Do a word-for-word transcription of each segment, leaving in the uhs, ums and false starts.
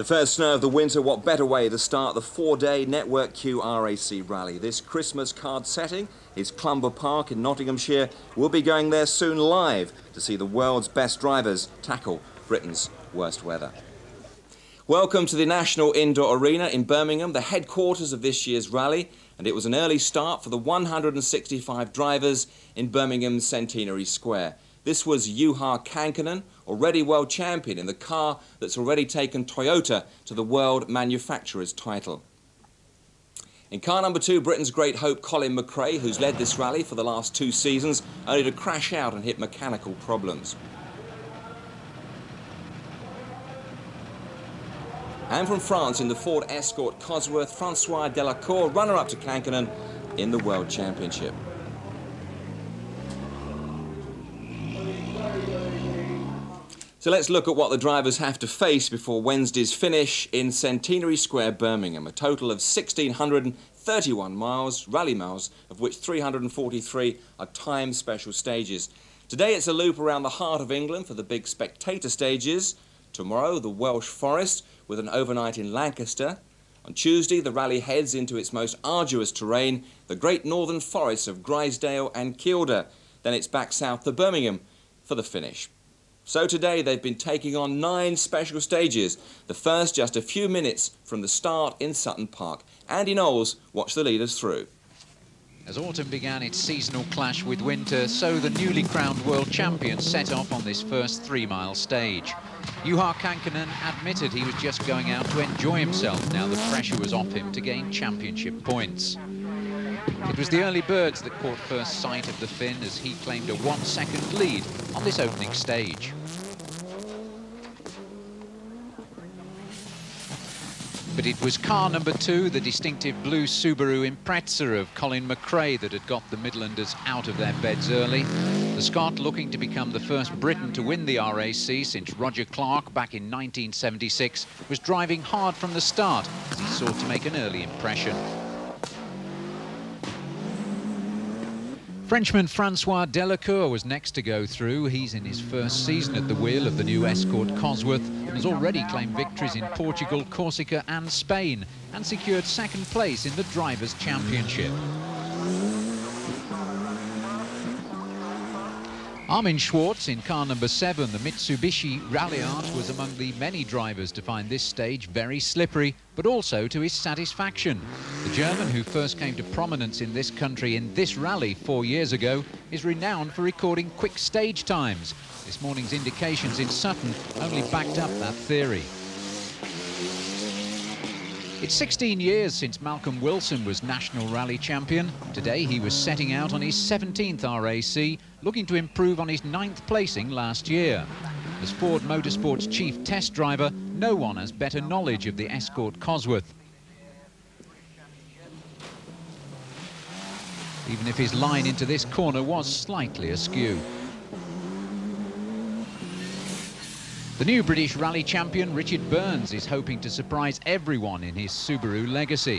first snow of the winter, what better way to start the four-day Network Q R A C Rally. This Christmas card setting is Clumber Park in Nottinghamshire. We'll be going there soon live to see the world's best drivers tackle Britain's worst weather. Welcome to the National Indoor Arena in Birmingham, the headquarters of this year's rally, and it was an early start for the one hundred sixty-five drivers in Birmingham's Centenary Square. This was Juha Kankkunen, already world champion in the car that's already taken Toyota to the world manufacturer's title. In car number two, Britain's great hope Colin McRae, who's led this rally for the last two seasons, only to crash out and hit mechanical problems. And from France, in the Ford Escort Cosworth, Francois Delacour, runner-up to Kankkunen in the World Championship. So let's look at what the drivers have to face before Wednesday's finish in Centenary Square, Birmingham. A total of one thousand six hundred thirty-one miles, rally miles, of which three hundred forty-three are timed special stages. Today it's a loop around the heart of England for the big spectator stages. Tomorrow, the Welsh Forest with an overnight in Lancaster. On Tuesday, the rally heads into its most arduous terrain, the great northern forests of Grizedale and Kielder. Then it's back south to Birmingham for the finish. So today they've been taking on nine special stages, the first just a few minutes from the start in Sutton Park. Andy Knowles watched the leaders through. As autumn began its seasonal clash with winter, so the newly crowned world champion set off on this first three-mile stage. Juha Kankkunen admitted he was just going out to enjoy himself now the pressure was off him to gain championship points. It was the early birds that caught first sight of the Finn as he claimed a one-second lead on this opening stage. But it was car number two, the distinctive blue Subaru Impreza of Colin McRae, that had got the Midlanders out of their beds early. The Scot, looking to become the first Briton to win the R A C since Roger Clark back in nineteen seventy-six, was driving hard from the start as he sought to make an early impression. Frenchman Francois Delacour was next to go through. He's in his first season at the wheel of the new Escort Cosworth and has already claimed victories in Portugal, Corsica and Spain, and secured second place in the Drivers' Championship. Armin Schwartz in car number seven, the Mitsubishi Ralliart, was among the many drivers to find this stage very slippery, but also to his satisfaction. The German, who first came to prominence in this country in this rally four years ago, is renowned for recording quick stage times. This morning's indications in Sutton only backed up that theory. It's sixteen years since Malcolm Wilson was National Rally Champion. Today he was setting out on his seventeenth R A C, looking to improve on his ninth placing last year. As Ford Motorsport's chief test driver, no one has better knowledge of the Escort Cosworth. Even if his line into this corner was slightly askew. The new British rally champion, Richard Burns, is hoping to surprise everyone in his Subaru legacy.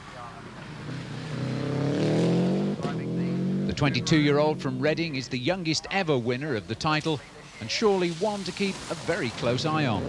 The twenty-two-year-old from Reading is the youngest ever winner of the title, and surely one to keep a very close eye on.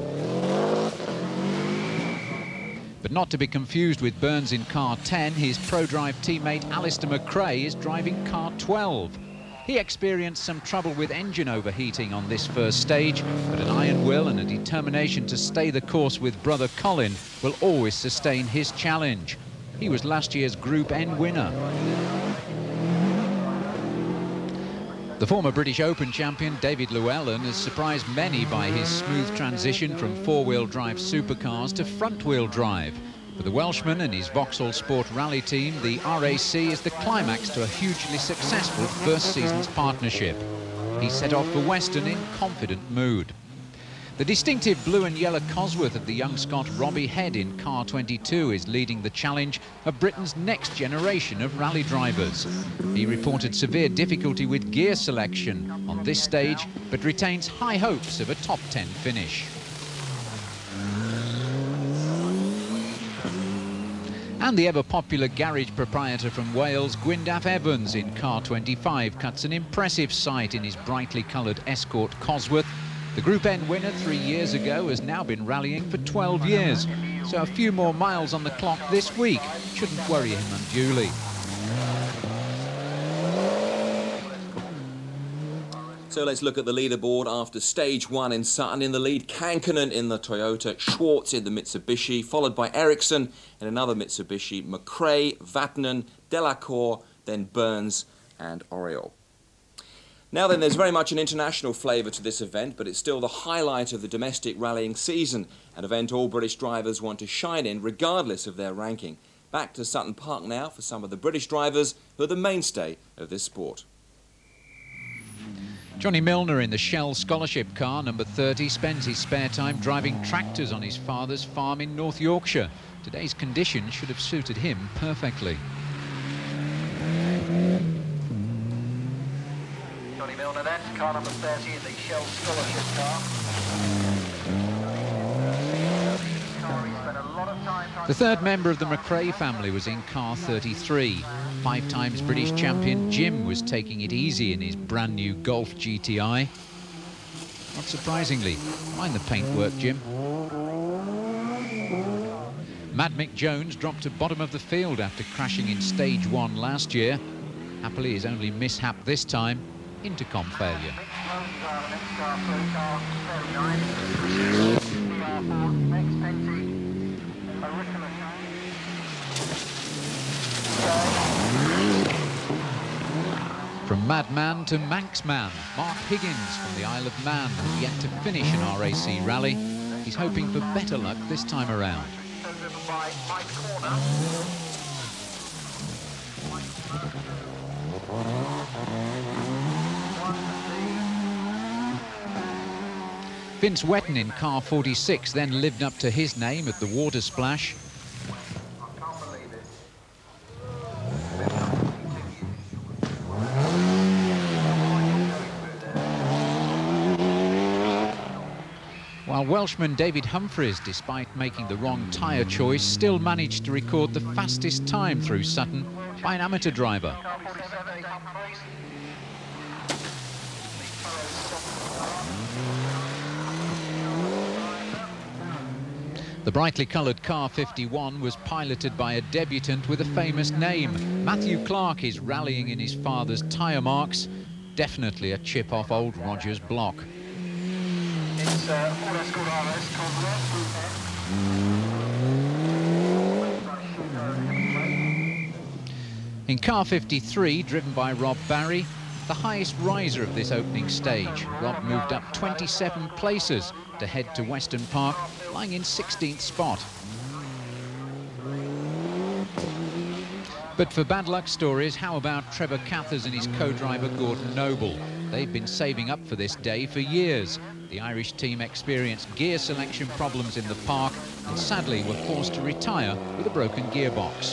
But not to be confused with Burns in car ten, his ProDrive teammate Alistair McRae is driving car twelve. He experienced some trouble with engine overheating on this first stage, but an iron will and a determination to stay the course with brother Colin will always sustain his challenge. He was last year's Group N winner. The former British Open champion David Llewellyn has surprised many by his smooth transition from four-wheel drive supercars to front-wheel drive. For the Welshman and his Vauxhall Sport Rally team, the R A C is the climax to a hugely successful first season's partnership. He set off for Weston in confident mood. The distinctive blue and yellow Cosworth of the young Scot Robbie Head in car twenty-two is leading the challenge of Britain's next generation of rally drivers. He reported severe difficulty with gear selection on this stage, but retains high hopes of a top ten finish. And the ever-popular garage proprietor from Wales, Gwyndaf Evans, in car twenty-five, cuts an impressive sight in his brightly coloured Escort Cosworth. The Group N winner three years ago has now been rallying for twelve years, so a few more miles on the clock this week shouldn't worry him unduly. So let's look at the leaderboard after stage one in Sutton. In the lead, Kankkunen in the Toyota, Schwartz in the Mitsubishi, followed by Ericsson in another Mitsubishi, McRae, Vatanen, Delacour, then Burns and Oriole. Now then, there's very much an international flavour to this event, but it's still the highlight of the domestic rallying season, an event all British drivers want to shine in regardless of their ranking. Back to Sutton Park now for some of the British drivers who are the mainstay of this sport. Johnny Milner in the Shell Scholarship car, number thirty, spends his spare time driving tractors on his father's farm in North Yorkshire. Today's conditions should have suited him perfectly. Johnny Milner then, car number thirty in the Shell Scholarship car. The third member of the McRae family was in car thirty-three. Five times British champion Jim was taking it easy in his brand new Golf G T I. Not surprisingly, mind the paintwork, Jim. Mad Mick Jones dropped to bottom of the field after crashing in stage one last year. Happily, his only mishap this time, intercom failure. From Madman to Manxman, Mark Higgins from the Isle of Man has yet to finish an R A C rally. He's hoping for better luck this time around. Vince Wetton in car forty-six then lived up to his name at the water splash. While Welshman David Humphreys, despite making the wrong tyre choice, still managed to record the fastest time through Sutton by an amateur driver. The brightly coloured car fifty-one was piloted by a debutant with a famous name. Matthew Clark is rallying in his father's tyre marks. Definitely a chip off old Roger's block. It's uh, Ford Escort R S In car fifty-three, driven by Rob Barrie, the highest riser of this opening stage, Rob moved up twenty-seven places to head to Weston Park, lying in sixteenth spot. But for bad luck stories, how about Trevor Cathers and his co-driver Gordon Noble? They've been saving up for this day for years. The Irish team experienced gear selection problems in the park and sadly were forced to retire with a broken gearbox.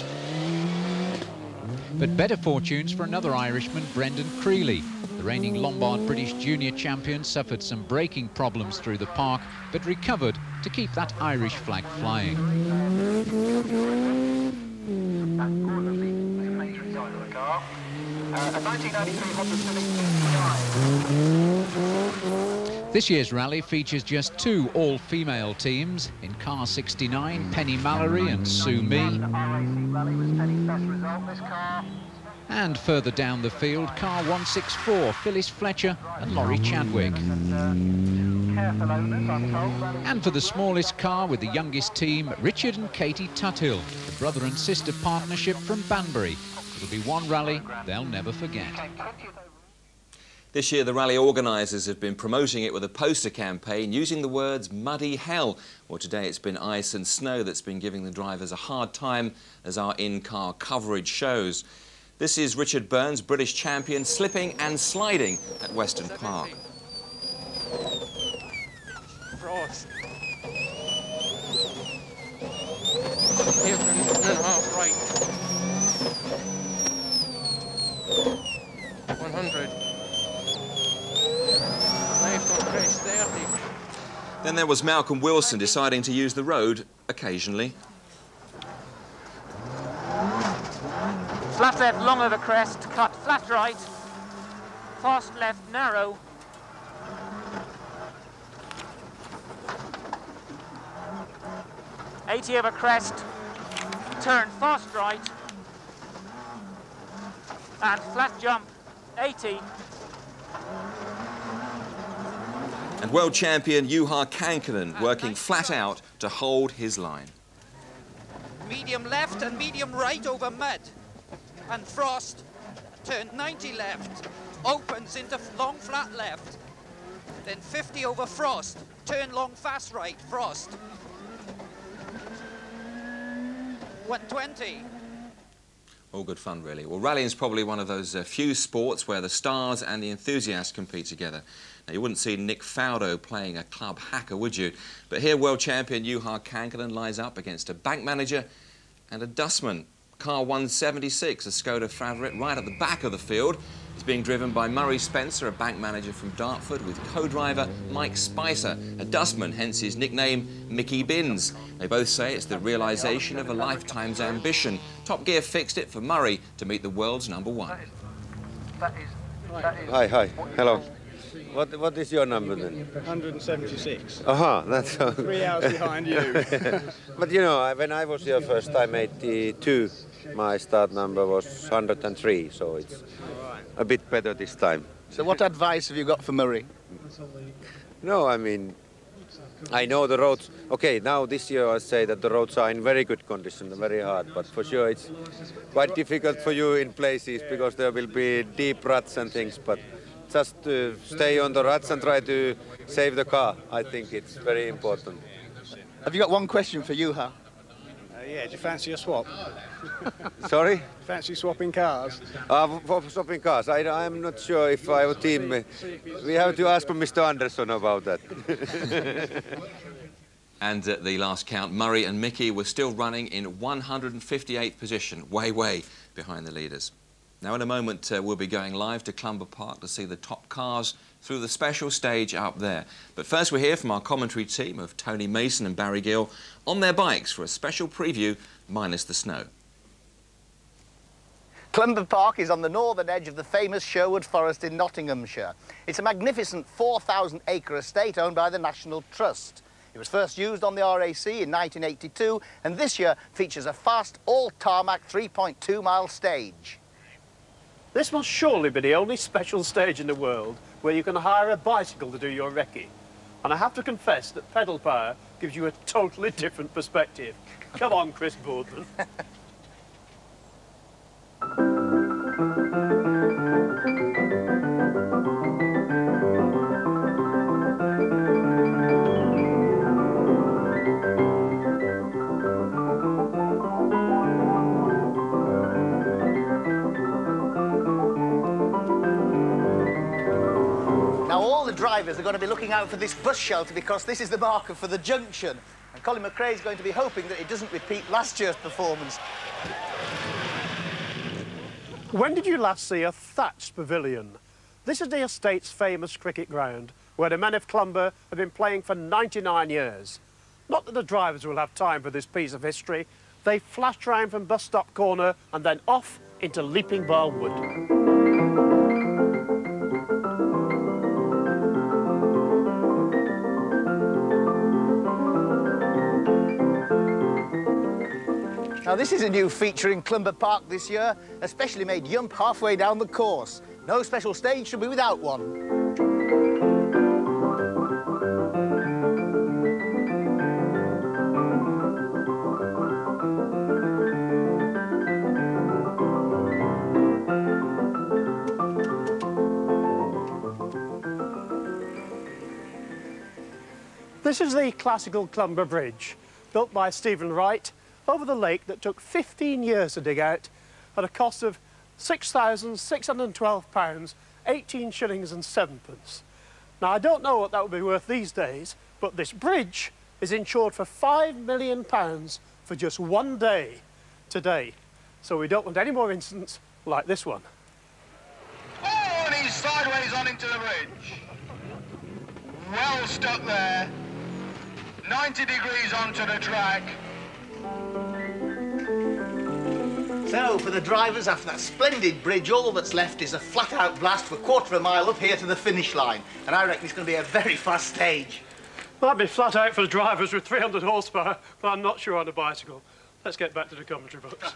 But better fortunes for another Irishman, Brendan Creeley. The reigning Lombard British Junior champion suffered some braking problems through the park, but recovered to keep that Irish flag flying. This year's rally features just two all-female teams. In car sixty-nine, Penny Mallory and Sue Mee. And further down the field, car one sixty-four, Phyllis Fletcher and Laurie Chadwick. And for the smallest car with the youngest team, Richard and Katie Tuthill, the brother and sister partnership from Banbury. It'll be one rally they'll never forget. This year, the rally organisers have been promoting it with a poster campaign using the words muddy hell. Well, today it's been ice and snow that's been giving the drivers a hard time, as our in-car coverage shows. This is Richard Burns, British champion, slipping and sliding at Weston Park. Frost. Here, and then half right. one hundred. Then there was Malcolm Wilson deciding to use the road occasionally. Flat left, long over crest, cut flat right, fast left, narrow, eighty over crest, turn fast right, and flat jump, eighty. And world champion Juha Kankkunen working flat out to hold his line. Medium left and medium right over mud. And Frost, turn ninety left, opens into long flat left. Then fifty over Frost, turn long fast right, Frost. one twenty. All good fun, really. Well, rallying is probably one of those uh, few sports where the stars and the enthusiasts compete together. Now, you wouldn't see Nick Faudo playing a club hacker, would you? But here, world champion Juha Kankkunen lies up against a bank manager and a dustman. Car one seventy-six, a Skoda Favourite, right at the back of the field. It's being driven by Murray Spencer, a bank manager from Dartford, with co-driver Mike Spicer, a dustman, hence his nickname Mickey Bins. They both say it's the realisation of a lifetime's ambition. Top Gear fixed it for Murray to meet the world's number one. That is, that is Hi, hi, hello. What, what is your number then? one seventy-six. Aha, that's... Three hours behind you. But you know, when I was here first time, eighty-two, my start number was one hundred and three, so it's a bit better this time. So what advice have you got for Murray? No, I mean, I know the roads. Okay, now this year I say that the roads are in very good condition, very hard, but for sure it's quite difficult for you in places because there will be deep ruts and things, but just to stay on the ruts and try to save the car. I think it's very important. Have you got one question for Juha? Uh, yeah, do you fancy a swap? Sorry? Fancy swapping cars? Uh, for swapping cars, I, I'm not sure if our team... Uh, we have to ask Mister Anderson about that. And at the last count, Murray and Mickey were still running in one hundred fifty-eighth position, way, way behind the leaders. Now, in a moment, uh, we'll be going live to Clumber Park to see the top cars through the special stage up there. But first, we'll hear from our commentary team of Tony Mason and Barrie Gill on their bikes for a special preview, minus the snow. Clumber Park is on the northern edge of the famous Sherwood Forest in Nottinghamshire. It's a magnificent four thousand acre estate owned by the National Trust. It was first used on the R A C in nineteen eighty-two, and this year features a fast, all-tarmac three point two mile stage. This must surely be the only special stage in the world where you can hire a bicycle to do your recce. And I have to confess that pedal power gives you a totally different perspective. Come on, Chris Boardman. Drivers are going to be looking out for this bus shelter because this is the marker for the junction. And Colin McRae is going to be hoping that it doesn't repeat last year's performance. When did you last see a thatched pavilion? This is the estate's famous cricket ground, where the men of Clumber have been playing for ninety-nine years. Not that the drivers will have time for this piece of history. They flash round from bus stop corner and then off into Leaping Bar Wood. Now, this is a new feature in Clumber Park this year, a specially made yump halfway down the course. No special stage should be without one. This is the classical Clumber Bridge, built by Stephen Wright, over the lake that took fifteen years to dig out at a cost of six thousand six hundred and twelve pounds, eighteen shillings and sevenpence. Now, I don't know what that would be worth these days, but this bridge is insured for five million pounds for just one day today. So we don't want any more incidents like this one. Oh, and he's sideways on into the bridge. Well stuck there. ninety degrees onto the track. So, for the drivers, after that splendid bridge, all that's left is a flat-out blast for a quarter of a mile up here to the finish line. And I reckon it's going to be a very fast stage. Might be flat out for the drivers with three hundred horsepower, but I'm not sure on a bicycle. Let's get back to the commentary books.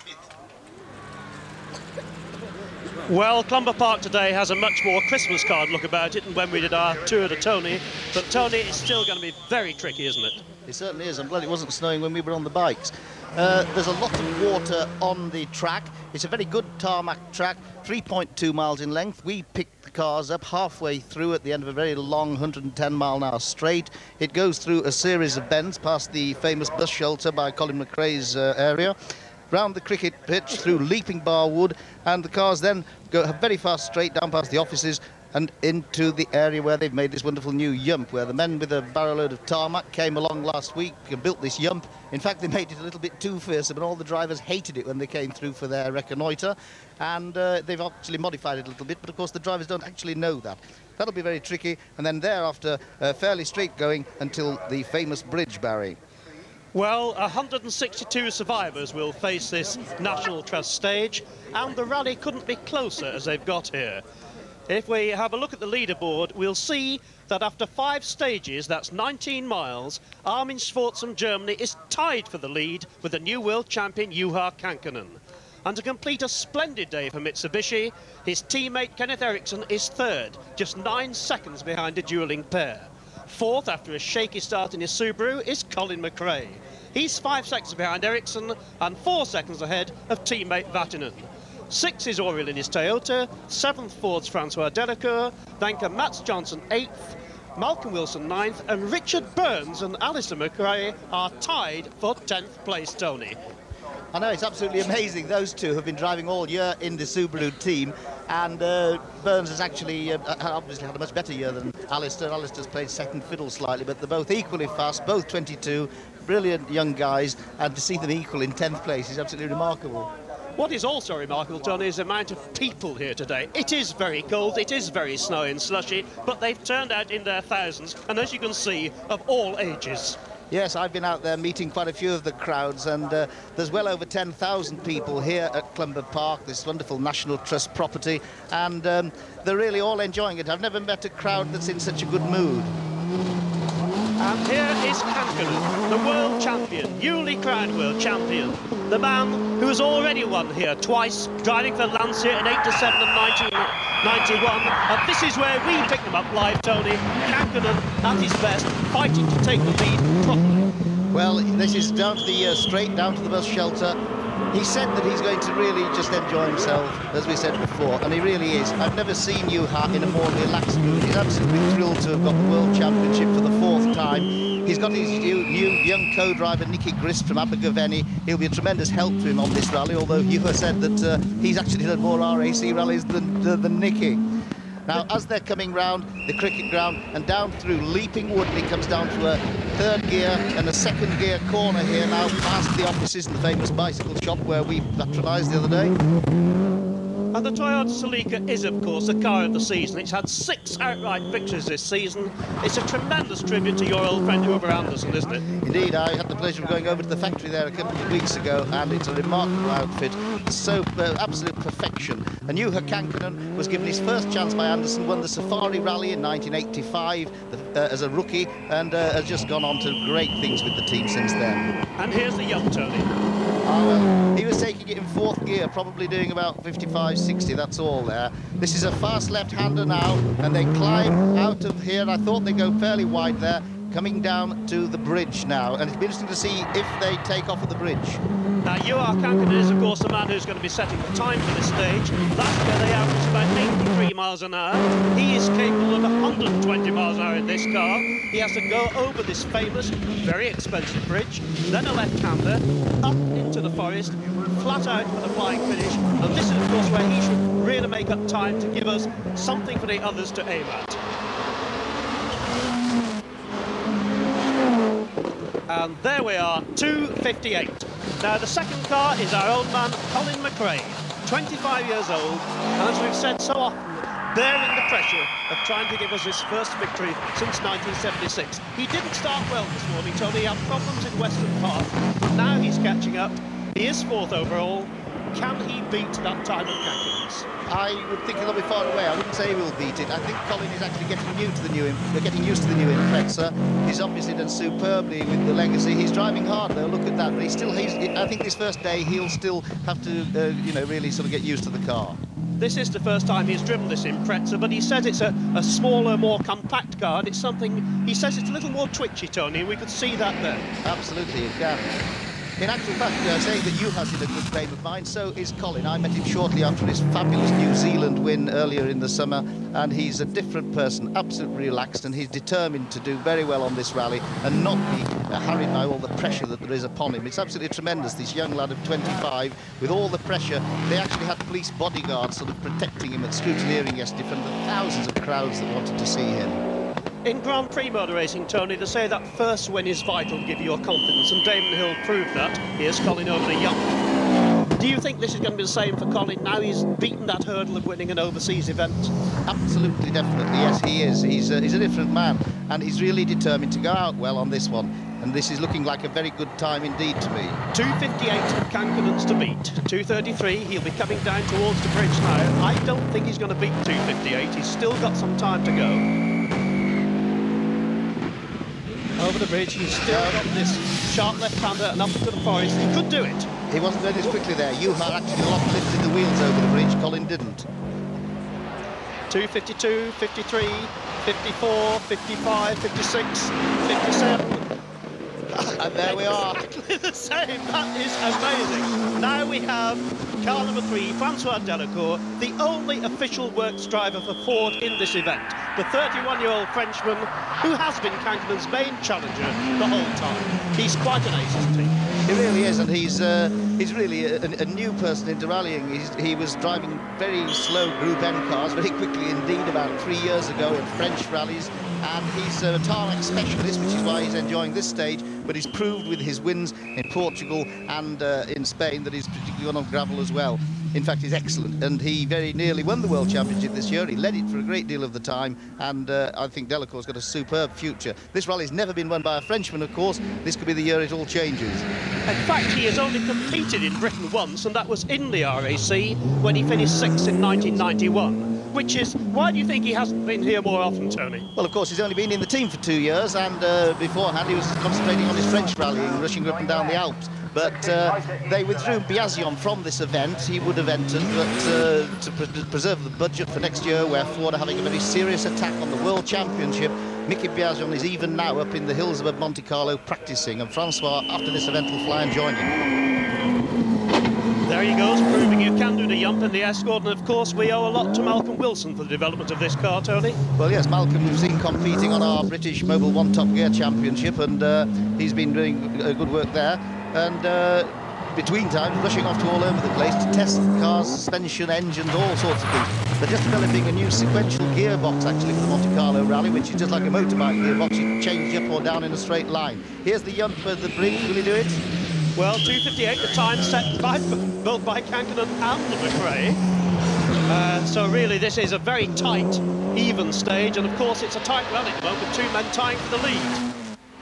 Well, Clumber Park today has a much more Christmas card look about it than when we did our tour to Tony. But Tony, it's still going to be very tricky, isn't it? It certainly is. I'm glad it wasn't snowing when we were on the bikes. Uh, there's a lot of water on the track. It's a very good tarmac track, three point two miles in length. We picked the cars up halfway through at the end of a very long one hundred ten mile an hour straight. It goes through a series of bends past the famous bus shelter by Colin McRae's uh, area, round the cricket pitch, through Leaping Bar Wood, and the cars then go very fast straight down past the offices and into the area where they've made this wonderful new yump, where the men with a barrow load of tarmac came along last week and built this yump. In fact, they made it a little bit too fearsome, and all the drivers hated it when they came through for their reconnoitre, and uh, they've actually modified it a little bit, but of course the drivers don't actually know that. That'll be very tricky, and then thereafter uh, fairly straight going until the famous bridge, Barrie. Well, one hundred sixty-two survivors will face this National Trust stage, and the rally couldn't be closer as they've got here. If we have a look at the leaderboard, we'll see that after five stages, that's nineteen miles, Armin Schwarz from Germany is tied for the lead with the new world champion Juha Kankkunen. And to complete a splendid day for Mitsubishi, his teammate Kenneth Eriksson is third, just nine seconds behind the duelling pair. Fourth, after a shaky start in his Subaru, is Colin McRae. He's five seconds behind Eriksson and four seconds ahead of teammate Vatanen. Sixth is Oriel in his Toyota, seventh Ford's Francois Delacour, then come Mats Johnson eighth, Malcolm Wilson ninth, and Richard Burns and Alistair McRae are tied for tenth place, Tony. I know, it's absolutely amazing. Those two have been driving all year in the Subaru team, and uh, Burns has actually uh, obviously had a much better year than Alistair. Alistair's played second fiddle slightly, but they're both equally fast, both twenty-two, brilliant young guys, and to see them equal in tenth place is absolutely remarkable. What is also remarkable, Tony, is the amount of people here today. It is very cold, it is very snowy and slushy, but they've turned out in their thousands, and as you can see, of all ages. Yes, I've been out there meeting quite a few of the crowds, and uh, there's well over ten thousand people here at Clumber Park, this wonderful National Trust property, and um, they're really all enjoying it. I've never met a crowd that's in such a good mood. And here is Kankkunen, the world champion, newly crowned world champion, the man who has already won here twice, driving for Lancia in eighty-seven and nineteen ninety-one, and this is where we pick them up live, Tony. Kankkunen at his best, fighting to take the lead properly. Well, this is down to the uh, straight down to the bus shelter. He said that he's going to really just enjoy himself, as we said before, and he really is. I've never seen Juha in a more relaxed mood. He's absolutely thrilled to have got the World Championship for the fourth time. He's got his new, new young co-driver, Nicky Grist from Abergavenny. He'll be a tremendous help to him on this rally, although Juha said that uh, he's actually done more R A C rallies than, uh, than Nicky. Now, as they're coming round the cricket ground and down through Leaping Wood, it comes down to a third gear and a second gear corner here now, past the offices and the famous bicycle shop where we patronised the other day. And the Toyota Celica is, of course, the car of the season. It's had six outright victories this season. It's a tremendous tribute to your old friend Uber Anderson, isn't it? Indeed, I had the pleasure of going over to the factory there a couple of weeks ago, and it's a remarkable outfit. So uh, absolute perfection. And Juha Kankkunen was given his first chance by Anderson, won the Safari Rally in nineteen eighty-five uh, as a rookie, and uh, has just gone on to great things with the team since then. And here's the young Tony. Oh, well, he was taking it in fourth gear, probably doing about fifty-five, sixty, that's all there. This is a fast left-hander now, and they climb out of here. I thought they go fairly wide there, coming down to the bridge now, and it'll be interesting to see if they take off at the bridge. Now, Juha Kankkunen is, of course, the man who's going to be setting the time for this stage. Last year, they averaged about eighty-three miles an hour. He is capable of one hundred twenty miles an hour in this car. He has to go over this famous, very expensive bridge, then a left-hander, up into the forest, flat out for the flying finish. And this is, of course, where he should really make up time to give us something for the others to aim at. And there we are, two fifty-eight. Now, the second car is our old man, Colin McRae, twenty-five years old, and as we've said so often, bearing the pressure of trying to give us his first victory since nineteen seventy-six. He didn't start well this morning, Tony. He had problems in Western Park. Now he's catching up. He is fourth overall, Can he beat that time of Kankan's? I would think he'll be far away. I wouldn't say he will beat it. I think Colin is actually getting new to the new, They're getting used to the new Impreza. He's obviously done superbly with the Legacy. He's driving hard though. Look at that. But he's still. He's. I think this first day he'll still have to, uh, you know, really sort of get used to the car. This is the first time he's driven this Impreza, but he says it's a, a smaller, more compact car, and it's something. He says it's a little more twitchy, Tony, and we could see that there. Absolutely, it can. In actual fact, uh, saying that Juha's in a good frame of mind, so is Colin. I met him shortly after his fabulous New Zealand win earlier in the summer, and he's a different person, absolutely relaxed, and he's determined to do very well on this rally and not be uh, harried by all the pressure that there is upon him. It's absolutely tremendous, this young lad of twenty-five, with all the pressure. They actually had police bodyguards sort of protecting him at scrutineering yesterday from the thousands of crowds that wanted to see him. In Grand Prix motor racing, Tony, they say that first win is vital to give you your confidence, and Damon Hill proved that. Here's Colin over the Yump. Do you think this is going to be the same for Colin now he's beaten that hurdle of winning an overseas event? Absolutely, definitely, yes, he is. He's a, he's a different man, and he's really determined to go out well on this one. And this is looking like a very good time indeed to me. two fifty-eight Kankan's to beat. two thirty-three, he'll be coming down towards the bridge now. I don't think he's going to beat two fifty-eight. He's still got some time to go. Over the bridge, he's still got this sharp left-hander and up into the forest. He could do it. He wasn't going as quickly there. Juha actually lost, lifted the wheels over the bridge. Colin didn't. two fifty-two, fifty-three, fifty-four, fifty-five, fifty-six, fifty-seven. And there we are. Exactly the same. That is amazing. Now we have car number three, Francois Delacour, the only official works driver for Ford in this event. The thirty-one-year-old Frenchman who has been Kankan's main challenger the whole time. He's quite an ace, isn't he? He really is, and he's uh, he's really a, a new person into rallying. He's, he was driving very slow Group N cars very quickly indeed about three years ago in French rallies, and he's a tarmac specialist, which is why he's enjoying this stage, but he's proved with his wins in Portugal and uh, in Spain that he's particularly on gravel as well. In fact, he's excellent, and he very nearly won the World Championship this year. He led it for a great deal of the time, and uh, I think Delacour's got a superb future. This rally's never been won by a Frenchman, of course. This could be the year it all changes. In fact, he has only competed in Britain once, and that was in the R A C when he finished sixth in nineteen ninety-one. Which is, why do you think he hasn't been here more often, Tony? Well, of course, he's only been in the team for two years, and uh, beforehand he was concentrating on his French rallying, rushing up and down the Alps. But uh, they withdrew Biasion from this event. He would have entered, but uh, to pre preserve the budget for next year, where Ford are having a very serious attack on the World Championship, Mickey Biasion is even now up in the hills above Monte Carlo practicing, and Francois, after this event, will fly and join him. There he goes, proving you can do the Yump in the Escort, and of course we owe a lot to Malcolm Wilson for the development of this car, Tony. Well, yes, Malcolm we've seen competing on our British Mobile One Top Gear Championship, and uh, he's been doing uh, good work there. And uh, between times, rushing off to all over the place to test the cars, suspension, engines, all sorts of things. They're just developing a new sequential gearbox, actually, for the Monte Carlo Rally, which is just like a motorbike gearbox. You change up or down in a straight line. Here's the Yump at the bridge. Will he do it? Well, two fifty-eight, the time set by, built by Kankan and McRae. Uh, so really, this is a very tight, even stage, and of course it's a tight rally at the moment, with two men tying for the lead.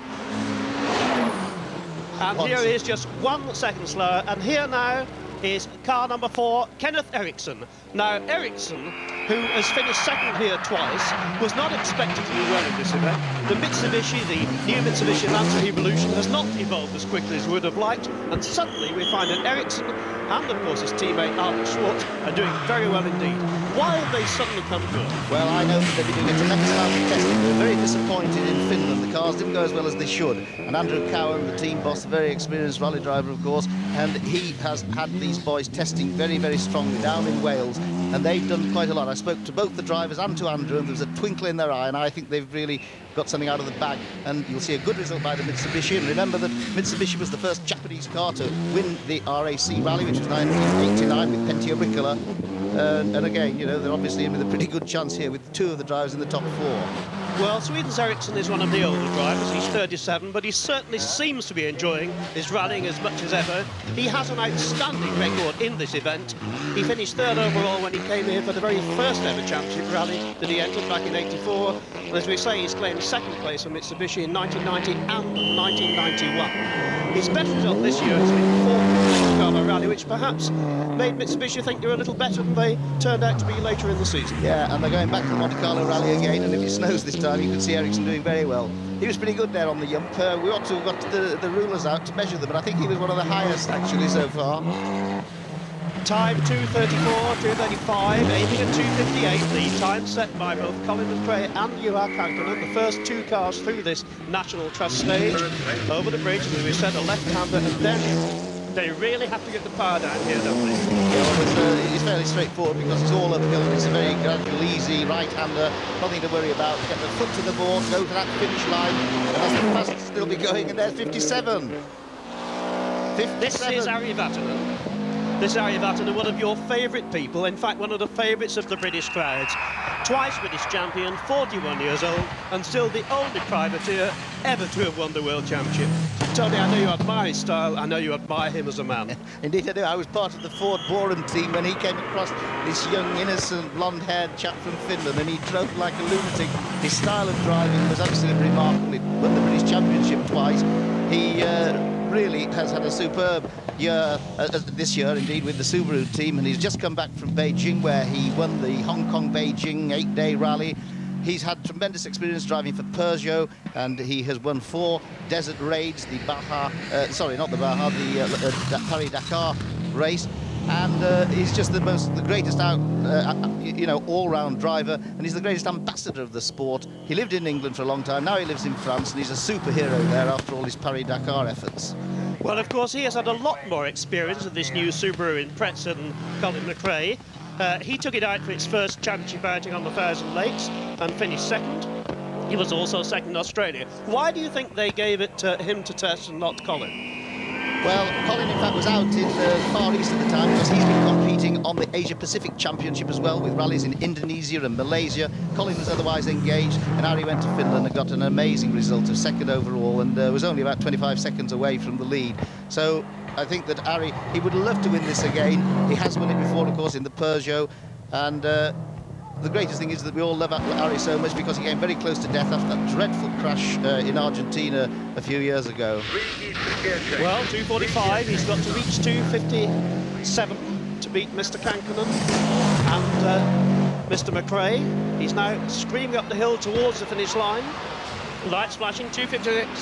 And here he is, just one second slower, and here now is car number four, Kenneth Eriksson. Now, Eriksson, who has finished second here twice, was not expected to do well in this event. The Mitsubishi, the new Mitsubishi Lancer Evolution, has not evolved as quickly as we would have liked, and suddenly we find that Eriksson and, of course, his teammate Alex Schwartz are doing very well indeed. Why have they suddenly come good? Well, I know that they've been doing a tremendous amount of testing. They were very disappointed in Finland. The cars didn't go as well as they should. And Andrew Cowan, the team boss, a very experienced rally driver, of course, and he has had these boys testing very, very strongly down in Wales, and they've done quite a lot. I spoke to both the drivers and to Andrew, and there was a twinkle in their eye, and I think they've really got something out of the bag, and you'll see a good result by the Mitsubishi. And remember that Mitsubishi was the first Japanese car to win the R A C Rally, which was nineteen eighty-nine with Pentti Oikkola. Uh, and again, you know, they're obviously in with a pretty good chance here with two of the drivers in the top four. Well, Sweden's Eriksson is one of the older drivers. He's thirty-seven, but he certainly seems to be enjoying his rallying as much as ever. He has an outstanding record in this event. He finished third overall when he came here for the very first ever championship rally that he entered back in eighty-four. And as we say, he's claimed second place for Mitsubishi in nineteen ninety and nineteen ninety-one. His best result this year has been fourth in the Monte Carlo Rally, which perhaps made Mitsubishi think they were a little better than they turned out to be later in the season. Yeah, and they're going back to the Monte Carlo Rally again, and if it snows this time, you can see Ericsson doing very well. He was pretty good there on the jump. Uh, we ought to have got the, the rulers out to measure them, but I think he was one of the highest, actually, so far. Time two thirty-four, two thirty-five, aiming at two fifty-eight. The time set by both Colin McRae and U R Kankanen. The first two cars through this National Trust stage. Over the bridge, as we said, a left-hander, and then they really have to get the power down here, don't they? Yeah, well, it's, uh, it's fairly straightforward because it's all uphill and it's a very gradual, easy right-hander. Nothing to worry about. Get the foot to the board, go to that finish line, and that's the fastest still be going, and there's fifty-seven. fifty-seven. This is Ari Vatanen. This is Ari Vatanen, one of your favourite people, in fact one of the favourites of the British crowds. Twice British champion, forty-one years old, and still the only privateer ever to have won the World Championship. Tony, I know you admire his style, I know you admire him as a man. Indeed I do. I was part of the Ford Borum team when he came across this young, innocent, blonde-haired chap from Finland, and he drove like a lunatic. His style of driving was absolutely remarkable. He won the British Championship twice. He uh, really has had a superb year uh, this year, indeed, with the Subaru team, and he's just come back from Beijing, where he won the Hong Kong-Beijing eight-day rally. He's had tremendous experience driving for Peugeot, and he has won four desert raids, the Baja, uh, sorry, not the Baja, the uh, uh, Paris-Dakar race. And uh, he's just the most, the greatest out, uh, you know, all-round driver, and he's the greatest ambassador of the sport. He lived in England for a long time, now he lives in France, and he's a superhero there after all his Paris-Dakar efforts. Well, of course, he has had a lot more experience of this new Subaru in Impreza than Colin McRae. Uh, he took it out for its first championship outing on the Thousand Lakes and finished second. He was also second in Australia. Why do you think they gave it to him to test and not Colin? Well, Colin, in fact, was out in the Far East at the time because he's been competing on the Asia-Pacific Championship as well, with rallies in Indonesia and Malaysia. Colin was otherwise engaged, and Harry went to Finland and got an amazing result of second overall, and uh, was only about twenty-five seconds away from the lead. So I think that Harry, he would love to win this again. He has won it before, of course, in the Peugeot, and uh, the greatest thing is that we all love Harry so much because he came very close to death after that dreadful crash uh, in Argentina a few years ago. Well, two forty-five, he's got to reach two fifty-seven to beat Mister Kankanen and uh, Mister McRae. He's now screaming up the hill towards the finish line. Lights flashing, two fifty-six.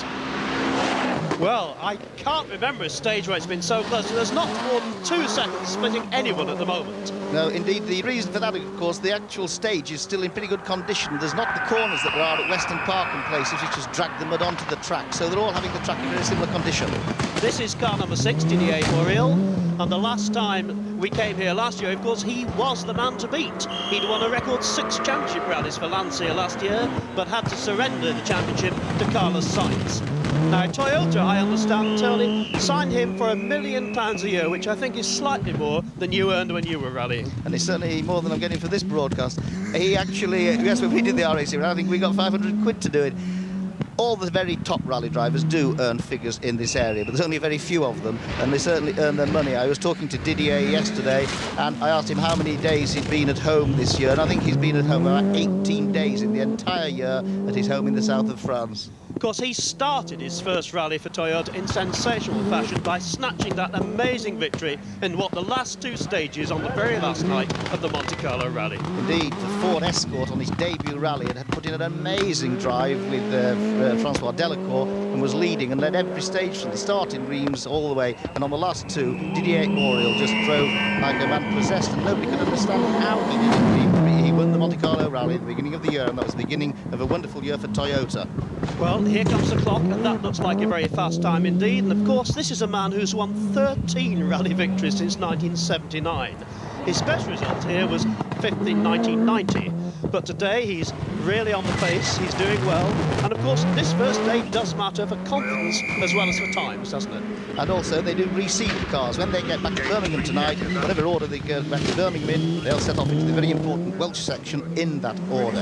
Well, I can't remember a stage where it's been so close. There's not more than two seconds splitting anyone at the moment. No, indeed, the reason for that, of course, the actual stage is still in pretty good condition. There's not the corners that there are at Western Park and places, which just drag the mud onto the track. So they're all having the track in very similar condition. This is car number six, Didier Moril, and the last time we came here last year, of course, he was the man to beat. He'd won a record six championship rallies for Lancia last year, but had to surrender the championship to Carlos Sainz. Now, Toyota, I understand, Tony, signed him for a million pounds a year, which I think is slightly more than you earned when you were rallying. And it's certainly more than I'm getting for this broadcast. He actually, yes, when we did the R A C, I think we got five hundred quid to do it. All the very top rally drivers do earn figures in this area, but there's only very few of them, and they certainly earn their money. I was talking to Didier yesterday, and I asked him how many days he'd been at home this year, and I think he's been at home about eighteen days in the entire year at his home in the south of France. Of course, he started his first rally for Toyota in sensational fashion by snatching that amazing victory in what the last two stages on the very last night of the Monte Carlo Rally. Indeed, the Ford Escort on his debut rally had put in an amazing drive with uh, uh, Francois Delacour and was leading and led every stage from the start in Reims all the way. And on the last two, Didier Auriol just drove like a man possessed, and nobody could understand how he did it. He, he won the Monte Carlo Rally at the beginning of the year, and that was the beginning of a wonderful year for Toyota. Well, here comes the clock, and that looks like a very fast time indeed. And of course, this is a man who's won thirteen rally victories since nineteen seventy-nine. His best result here was fifth in nineteen ninety. But today he's really on the pace, he's doing well. And of course, this first day does matter for confidence as well as for times, doesn't it? And also, they do reseed the cars. When they get back to Birmingham tonight, whatever order they get back to Birmingham in, they'll set off into the very important Welsh section in that order.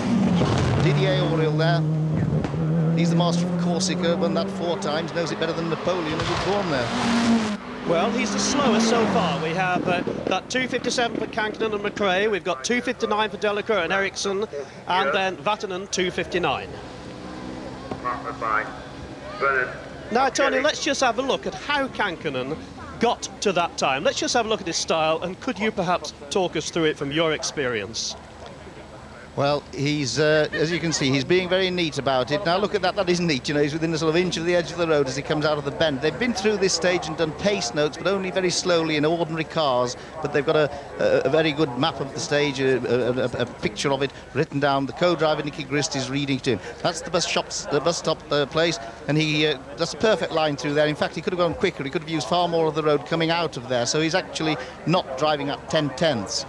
Didier Auriol there. He's the master of Corsica, won that four times, knows it better than Napoleon, who was born there. Well, he's the slowest so far. We have uh, that two fifty-seven for Kankanen and McRae, we've got two fifty-nine for Delacour and Ericsson, and then Vatanen two fifty-nine. Now, Tony, let's just have a look at how Kankkunen got to that time. Let's just have a look at his style, and could you perhaps talk us through it from your experience? Well, he's, uh, as you can see, he's being very neat about it. Now look at that, that is neat, you know, he's within a sort of inch of the edge of the road as he comes out of the bend. They've been through this stage and done pace notes, but only very slowly in ordinary cars, but they've got a, a, a very good map of the stage, a, a, a, a picture of it written down. The co-driver, Nicky Grist, is reading to him. That's the bus, shops, the bus stop uh, place, and he, uh, that's a perfect line through there. In fact, he could have gone quicker, he could have used far more of the road coming out of there, so he's actually not driving at ten tenths.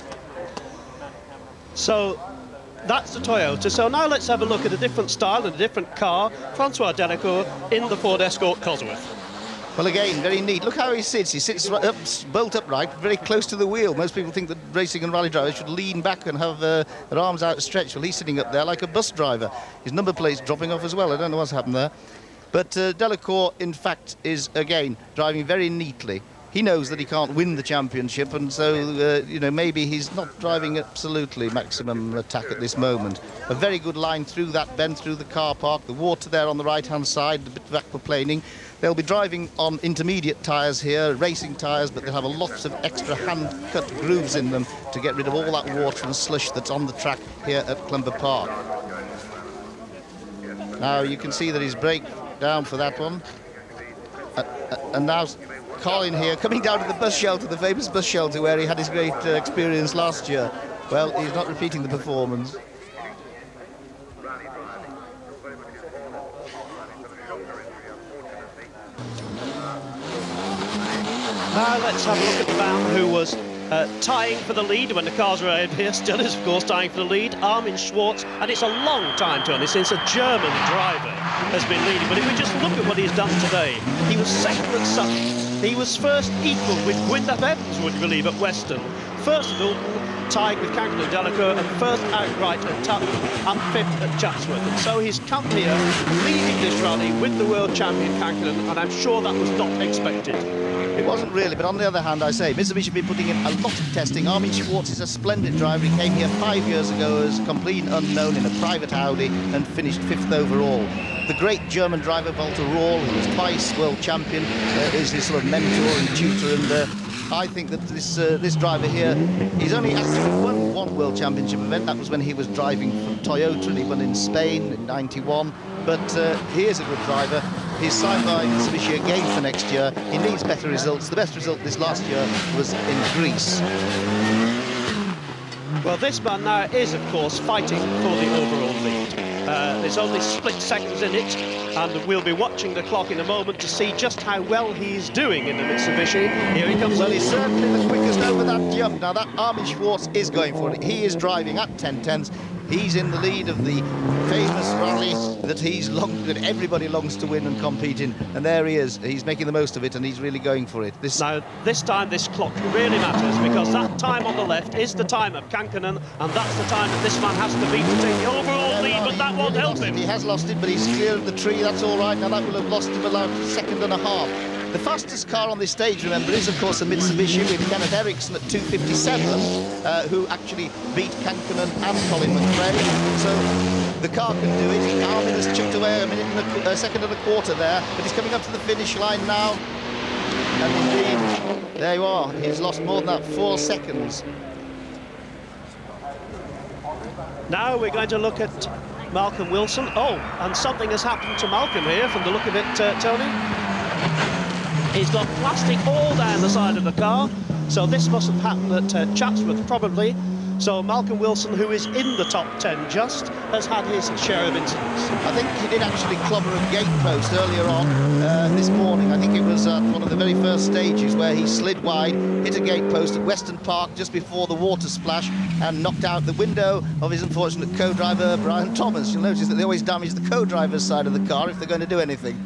So, that's the Toyota. So now let's have a look at a different style and a different car. Francois Delacour in the Ford Escort Cosworth. Well, again, very neat. Look how he sits. He sits right up, bolt upright, very close to the wheel. Most people think that racing and rally drivers should lean back and have uh, their arms outstretched. Well, he's sitting up there like a bus driver. His number plate's dropping off as well. I don't know what's happened there. But uh, Delacour, in fact, is, again, driving very neatly. He knows that he can't win the championship, and so, uh, you know, maybe he's not driving absolutely maximum attack at this moment. A very good line through that bend, through the car park, the water there on the right-hand side, a bit of aquaplaning. They'll be driving on intermediate tyres here, racing tyres, but they'll have a lot of extra hand-cut grooves in them to get rid of all that water and slush that's on the track here at Clumber Park. Now, you can see that he's brake down for that one. Uh, uh, and now Colin here, coming down to the bus shelter, the famous bus shelter where he had his great uh, experience last year. Well, he's not repeating the performance. Now let's have a look at the man who was uh, tying for the lead when the cars arrived here. Still is, of course, tying for the lead, Armin Schwartz. And it's a long time, Tony, since a German driver has been leading. But if we just look at what he's done today, he was second at Sutton. He was first equal with Gwyndaf Evans, would you believe, at Western. First at Alton, tied with Kankkunen and Delacour, and first outright at Tutton, and fifth at Chatsworth. And so he's come here leading this rally with the world champion Kankkunen, and I'm sure that was not expected. It wasn't really, but on the other hand, I say, Mitsubishi have been putting in a lot of testing. Armin Schwartz is a splendid driver. He came here five years ago as a complete unknown in a private Audi and finished fifth overall. The great German driver, Walter Rohl, who was twice world champion, uh, is his sort of mentor and tutor, and uh, I think that this uh, this driver here, he's only actually won one world championship event. That was when he was driving for Toyota, and he won in Spain in ninety-one. But uh, he is a good driver. He's signed by Mitsubishi again for next year. He needs better results. The best result this last year was in Greece. Well, this man now is, of course, fighting for the overall lead. Uh, there's only split seconds in it, and we'll be watching the clock in a moment to see just how well he's doing in the Mitsubishi. Here he comes. Well, he's certainly the quickest over that jump. Now, that Armin Schwartz is going for it. He is driving at ten tenths. He's in the lead of the famous rally that he's long, that everybody longs to win and compete in. And there he is. He's making the most of it, and he's really going for it. This now, this time, this clock really matters, because that time on the left is the time of Kankkunen, and that's the time that this man has to beat to take the overall yeah, lead, but that won't help him. He has lost it, but he's clear of the tree. That's all right. Now, that will have lost him about a second and a half. The fastest car on this stage, remember, is, of course, a Mitsubishi with Kenneth Eriksson at two fifty-seven, uh, who actually beat Kankkunen and Colin McRae. So the car can do it. Armin has chipped away a minute and a, a second and a quarter there, but he's coming up to the finish line now. And indeed, there you are. He's lost more than that, four seconds. Now we're going to look at Malcolm Wilson. Oh, and something has happened to Malcolm here, from the look of it, uh, Tony. He's got plastic all down the side of the car, so this must have happened at uh, Chatsworth, probably. So Malcolm Wilson, who is in the top ten just, has had his share of incidents. I think he did actually clobber a gate post earlier on uh, this morning. I think it was uh, one of the very first stages where he slid wide, hit a gate post at Western Park just before the water splash, and knocked out the window of his unfortunate co-driver, Brian Thomas. You'll notice that they always damage the co-driver's side of the car if they're going to do anything.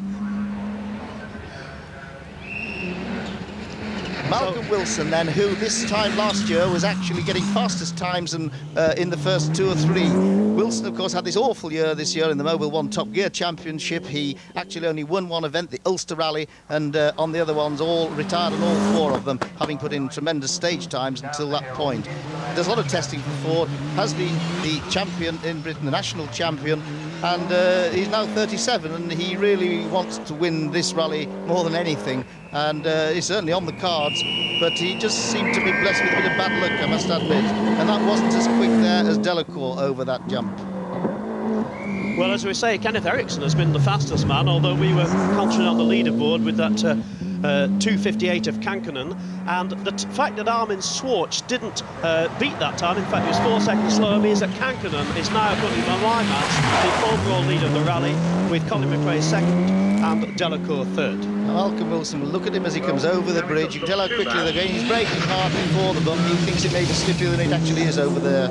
Malcolm Wilson, then, who this time last year was actually getting fastest times and uh, in the first two or three. Wilson, of course, had this awful year this year in the Mobile One Top Gear Championship. He actually only won one event, the Ulster Rally, and uh, on the other ones, all retired on all four of them, having put in tremendous stage times until that point. There's a lot of testing for Ford, has been the champion in Britain, the national champion, and uh, he's now thirty-seven, and he really wants to win this rally more than anything, and uh, he's certainly on the cards, but he just seemed to be blessed with a bit of bad luck, I must admit, and that wasn't as quick there as Delacour over that jump. Well, as we say, Kenneth Eriksson has been the fastest man, although we were concentrating on the leaderboard with that uh, uh, two fifty-eight of Kankkunen, and the t fact that Armin Swartz didn't uh, beat that time, in fact he was four seconds slower, means that Kankkunen is now putting on my match the overall leader of the rally, with Colin McRae second and Delacour third. Malcolm Wilson, look at him as he comes over the bridge. You can tell how quickly they're going. He's braking hard before the bump. He thinks it may be slippier than it actually is over there.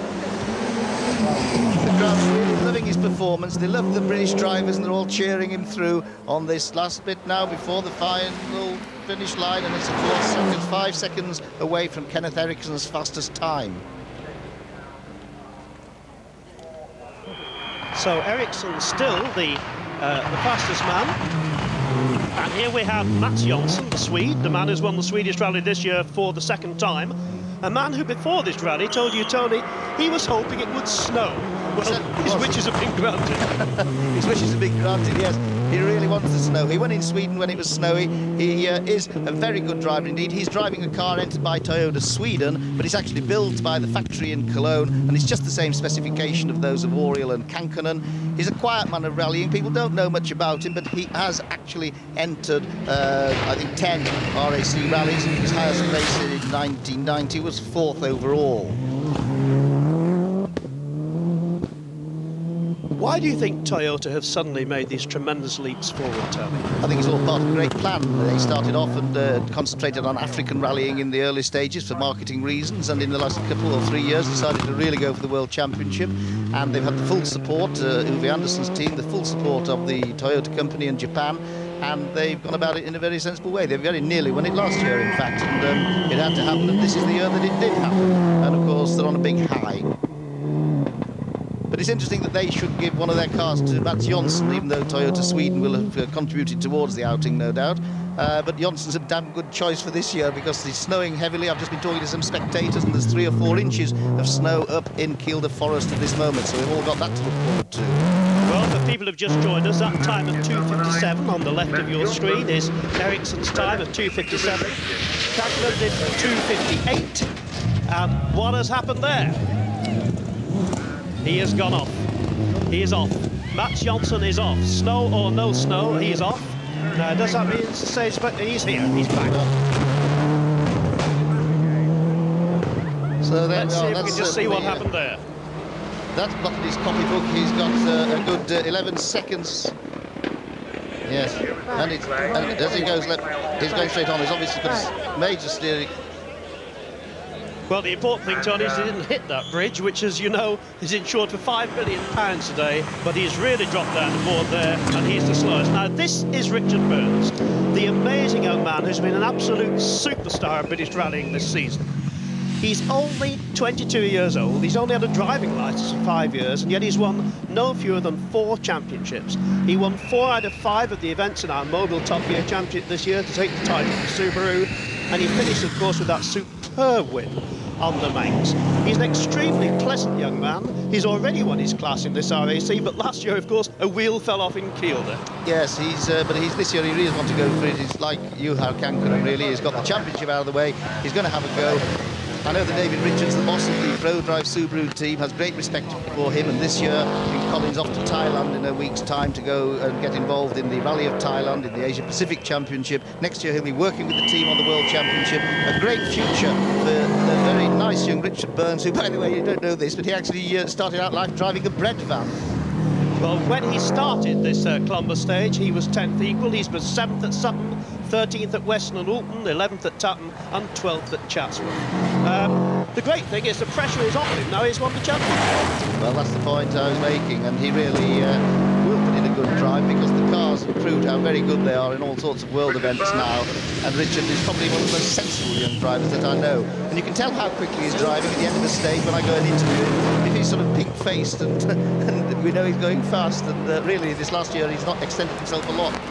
The crowd's really loving his performance. They love the British drivers, and they're all cheering him through on this last bit now before the final finish line, and it's a four seconds, five seconds away from Kenneth Eriksson's fastest time. So Eriksson still the uh, the fastest man. And here we have Mats Jonsson, the Swede, the man who's won the Swedish Rally this year for the second time. A man who before this rally told you, Tony, he was hoping it would snow. Well, his wishes have been granted. His wishes have been granted, yes. He really wants the snow. He won in Sweden when it was snowy. He uh, is a very good driver indeed. He's driving a car entered by Toyota Sweden, but it's actually built by the factory in Cologne, and it's just the same specification of those of Oriel and Kankkunen. He's a quiet man of rallying. People don't know much about him, but he has actually entered, uh, I think, ten R A C rallies. His highest race in nineteen ninety was fourth overall. Why do you think Toyota have suddenly made these tremendous leaps forward, Tony? I think it's all part of a great plan. They started off and uh, concentrated on African rallying in the early stages for marketing reasons, and in the last couple or three years decided to really go for the World Championship, and they've had the full support, uh, Uwe Andersson's team, the full support of the Toyota company in Japan, and they've gone about it in a very sensible way. They very nearly won it last year, in fact, and um, it had to happen, and this is the year that it did happen, and of course they're on a big high. But it's interesting that they should give one of their cars to Mats Jonsson, even though Toyota Sweden will have uh, contributed towards the outing, no doubt. Uh, but Jonsson's a damn good choice for this year because it's snowing heavily. I've just been talking to some spectators, and there's three or four inches of snow up in Kielder Forest at this moment, so we've all got that to look forward to. Well, for people who've just joined us, that time of two fifty-seven on the left of your screen is Eriksson's time of two fifty-seven. Kankkunen did two fifty-eight. And what has happened there? He has gone off. He is off. Mats Jonsson is off. Snow or no snow, he is off. Now, does that mean to say he's here? He's back. So let's see if we can just see what happened there. That's blocked his copybook. He's got uh, a good uh, eleven seconds. Yes, and, it's, and as he goes left, he's going straight on. He's obviously got his major steering. Well, the important thing, Tony, is he didn't hit that bridge, which, as you know, is insured for five million pounds today, but he's really dropped down the board there, and he's the slowest. Now, this is Richard Burns, the amazing young man who's been an absolute superstar of British rallying this season. He's only twenty-two years old. He's only had a driving licence for five years, and yet he's won no fewer than four championships. He won four out of five of the events in our Mobile Top Gear Championship this year to take the title for Subaru, and he finished, of course, with that superb win on the Manx. He's an extremely pleasant young man. He's already won his class in this R A C, but last year, of course, a wheel fell off in Kielder. Yes, he's, uh, but he's this year he really wants to go for it. He's like Juha Kankkunen, really. He's got the championship out of the way. He's going to have a go. I know that David Richards, the boss of the Pro Drive Subaru team, has great respect for him, and this year I think Colin's off to Thailand in a week's time to go and get involved in the Rally of Thailand in the Asia Pacific Championship. Next year he'll be working with the team on the World Championship. A great future for the very nice young Richard Burns, who, by the way, you don't know this, but he actually uh, started out life driving a bread van. Well, when he started this uh, Clumber stage, he was tenth equal. He's been seventh at Sutton, thirteenth at Weston and Alton, eleventh at Tutton, and twelfth at Chatsworth. Um, the great thing is the pressure is off him now. He's won the championship. Well, that's the point I was making, and he really uh, will put in a good drive because the cars have proved how very good they are in all sorts of world events now. And Richard is probably one of the most sensible young drivers that I know. And you can tell how quickly he's driving at the end of the stage when I go and interview him. If he's sort of pink-faced and, and we know he's going fast, and uh, really this last year he's not extended himself a lot.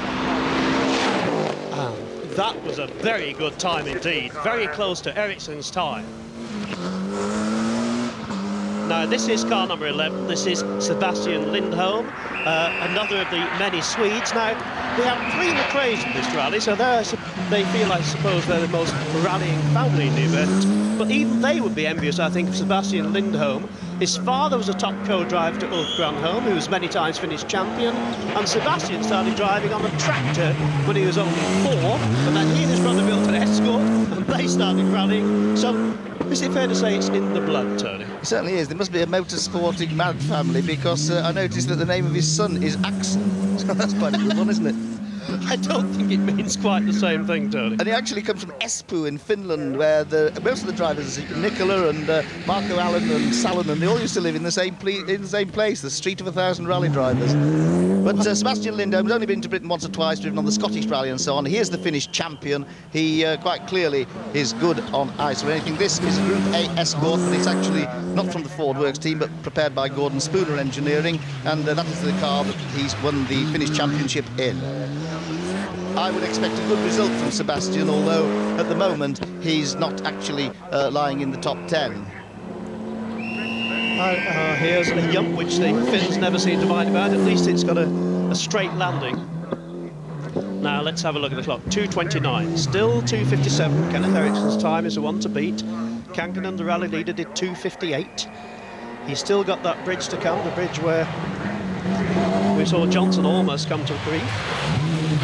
That was a very good time indeed, very close to Eriksson's time. Now, this is car number eleven. This is Sebastian Lindholm, uh, another of the many Swedes. Now, we have three McRaes in this rally, so they're, they feel, I suppose, they're the most rallying family in the event. But even they would be envious, I think, of Sebastian Lindholm. His father was a top co-driver to Ulf Granholm, who was many times finished champion, and Sebastian started driving on a tractor when he was only four, and then he and his brother built an Escort, and they started rallying. So, is it fair to say it's in the blood, Tony? It certainly is. There must be a motorsporting mad family, because uh, I noticed that the name of his son is Axel. So that's quite a good one, isn't it? I don't think it means quite the same thing, Tony. And he actually comes from Espoo in Finland, where the, most of the drivers, Nicola and uh, Marco Allen and Salonen, they all used to live in the same in the same place, the Street of a Thousand Rally Drivers. But uh, Sebastian Lindholm has only been to Britain once or twice, driven on the Scottish Rally and so on. He is the Finnish champion. He uh, quite clearly is good on ice or anything. This is a Group A Escort, but it's actually not from the Ford Works team, but prepared by Gordon Spooner Engineering, and uh, that is the car that he's won the Finnish championship in. I would expect a good result from Sebastian, although at the moment he's not actually uh, lying in the top ten. Uh, uh, here's a jump which the Finns never seem to mind about. At least it's got a, a straight landing. Now let's have a look at the clock. two twenty-nine, still two fifty-seven. Kenneth Ericsson's time is the one to beat. Kankkunen, the rally leader, did two fifty-eight. He's still got that bridge to come, the bridge where we saw Johnson almost come to grief.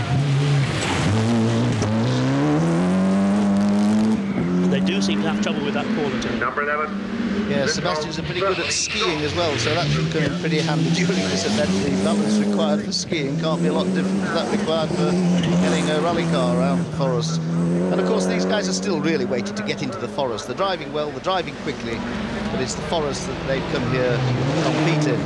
They do seem to have trouble with that quality. Number eleven. Yeah, Sebastian's pretty good at skiing as well, so that should come in pretty handy during this event. The balance required for skiing can't be a lot different to that required for getting a rally car around the forest. And of course these guys are still really waiting to get into the forest. They're driving well, they're driving quickly, but it's the forest that they've come here to compete in.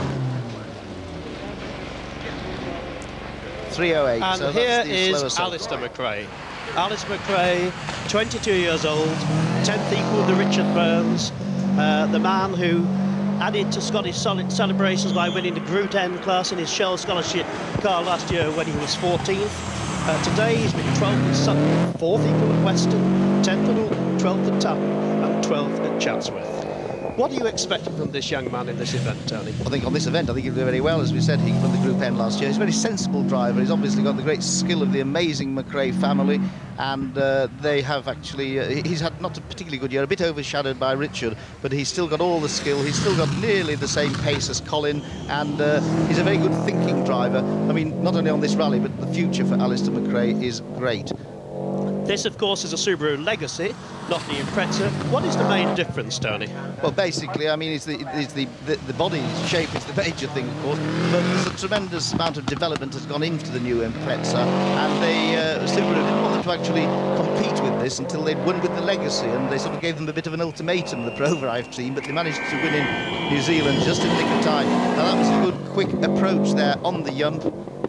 three oh eight. And so here that's the is Alistair McRae. Alistair McRae, twenty-two years old, tenth equal with the Richard Burns, uh, the man who added to Scottish celebrations by winning the Group N class in his Shell Scholarship car last year when he was fourteenth. Uh, today he's been twelfth at Sutton, fourth equal at Weston, tenth at Alton, twelfth at Tappen and twelfth at Chatsworth. What are you expecting from this young man in this event, Tony? I think on this event, I think he'll do very well. As we said, he won the Group N last year. He's a very sensible driver. He's obviously got the great skill of the amazing McRae family, and uh, they have actually, uh, he's had not a particularly good year, a bit overshadowed by Richard, but he's still got all the skill. He's still got nearly the same pace as Colin, and uh, he's a very good thinking driver. I mean, not only on this rally, but the future for Alistair McRae is great. This, of course, is a Subaru Legacy, not the Impreza. What is the main difference, Tony? Well, basically, I mean, it's the, it's the, the, the body shape is the major thing, of course, but there's a tremendous amount of development has gone into the new Impreza, and they, uh, Subaru didn't want them to actually compete with this until they'd won with the Legacy, and they sort of gave them a bit of an ultimatum, the ProDrive team, but they managed to win in New Zealand just in the nick of time. Now, that was a good, quick approach there on the jump.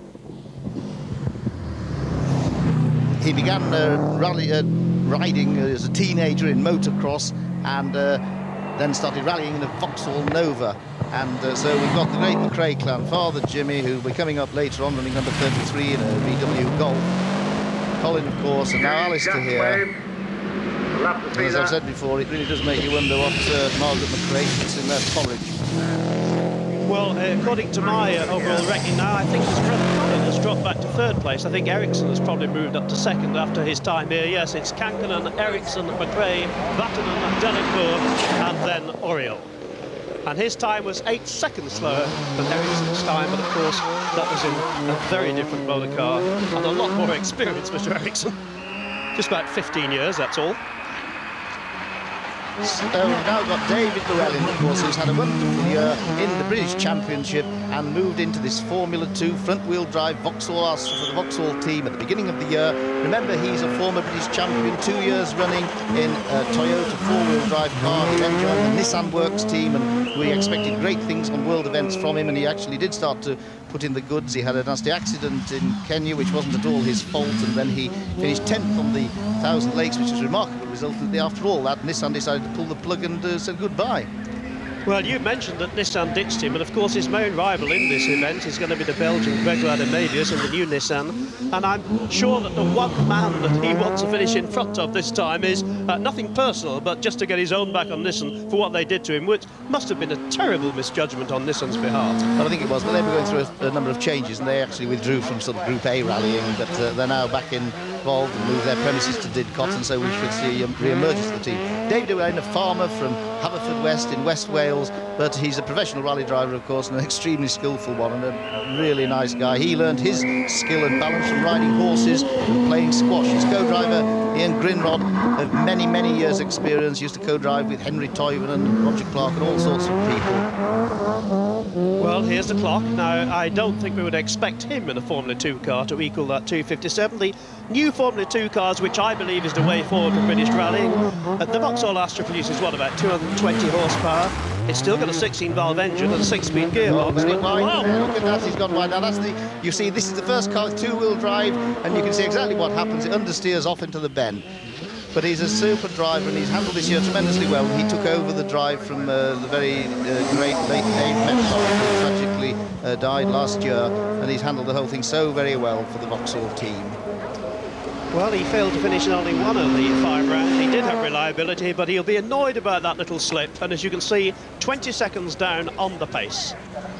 He began uh, rally, uh, riding as a teenager in motocross, and uh, then started rallying in a Vauxhall Nova. And uh, so we've got the great McRae clan, Father Jimmy, who will be coming up later on, running number thirty-three in a V W Golf. Colin, of course, and now Alistair here. And as I've said before, it really does make you wonder what uh, Margaret McRae puts in their porridge. Well, uh, according to my uh, overall ranking now, I think his brother Colin has dropped back to third place. I think Ericsson has probably moved up to second after his time here. Yes, it's Kankkunen, Ericsson, McRae, Vatanen, Delacour, and then Oriole. And his time was eight seconds slower than Ericsson's time, but of course that was in a very different motor car and a lot more experience, Mister Ericsson. Just about fifteen years, that's all. So we've now got David Llewellyn, of course, who's had a wonderful year in the British Championship and moved into this Formula two front-wheel drive Vauxhall for the Vauxhall team at the beginning of the year. Remember, he's a former British champion, two years running in a Toyota four-wheel drive car. He then joined the Nissan Works team, and we expected great things on world events from him, and he actually did start to put in the goods. He had a nasty accident in Kenya, which wasn't at all his fault, and then he finished tenth on the Thousand Lakes, which was a remarkable result. And after all that, Nissan decided to pull the plug and uh, said goodbye. Well, you mentioned that Nissan ditched him, and of course his main rival in this event is going to be the Belgian Gregoire de Maevius in the new Nissan, and I'm sure that the one man that he wants to finish in front of this time is uh, nothing personal, but just to get his own back on Nissan for what they did to him, which must have been a terrible misjudgment on Nissan's behalf. Well, I think it was, but they were going through a, a number of changes, and they actually withdrew from sort of Group A rallying, but uh, they're now back involved and moved their premises to Didcot, and so we should see um, re-emergence of the team. David Owain, a farmer from Haverfordwest in West Wales, but he's a professional rally driver, of course, and an extremely skillful one, and a really nice guy. He learned his skill and balance from riding horses and playing squash. His co-driver, Ian Grinrod, of many, many years' experience, used to co-drive with Henry Toiven and Roger Clark and all sorts of people. Well, here's the clock. Now, I don't think we would expect him in a Formula two car to equal that two fifty-seven. The new Formula two cars, which I believe is the way forward for British rallying, uh, the Vauxhall Astra produces, what, about two hundred twenty horsepower? It's still got a sixteen valve engine and a six-speed gearbox. Oh, very wide. Wow. Look at that, he's gone wide. Now that's the, you see, this is the first car with two-wheel drive, and you can see exactly what happens. It understeers off into the bend. But he's a super driver, and he's handled this year tremendously well. He took over the drive from uh, the very uh, great late Dave Metcalf, who tragically uh, died last year, and he's handled the whole thing so very well for the Vauxhall team. Well, he failed to finish in only one of the five rounds. He did have reliability, but he'll be annoyed about that little slip. And as you can see, twenty seconds down on the pace.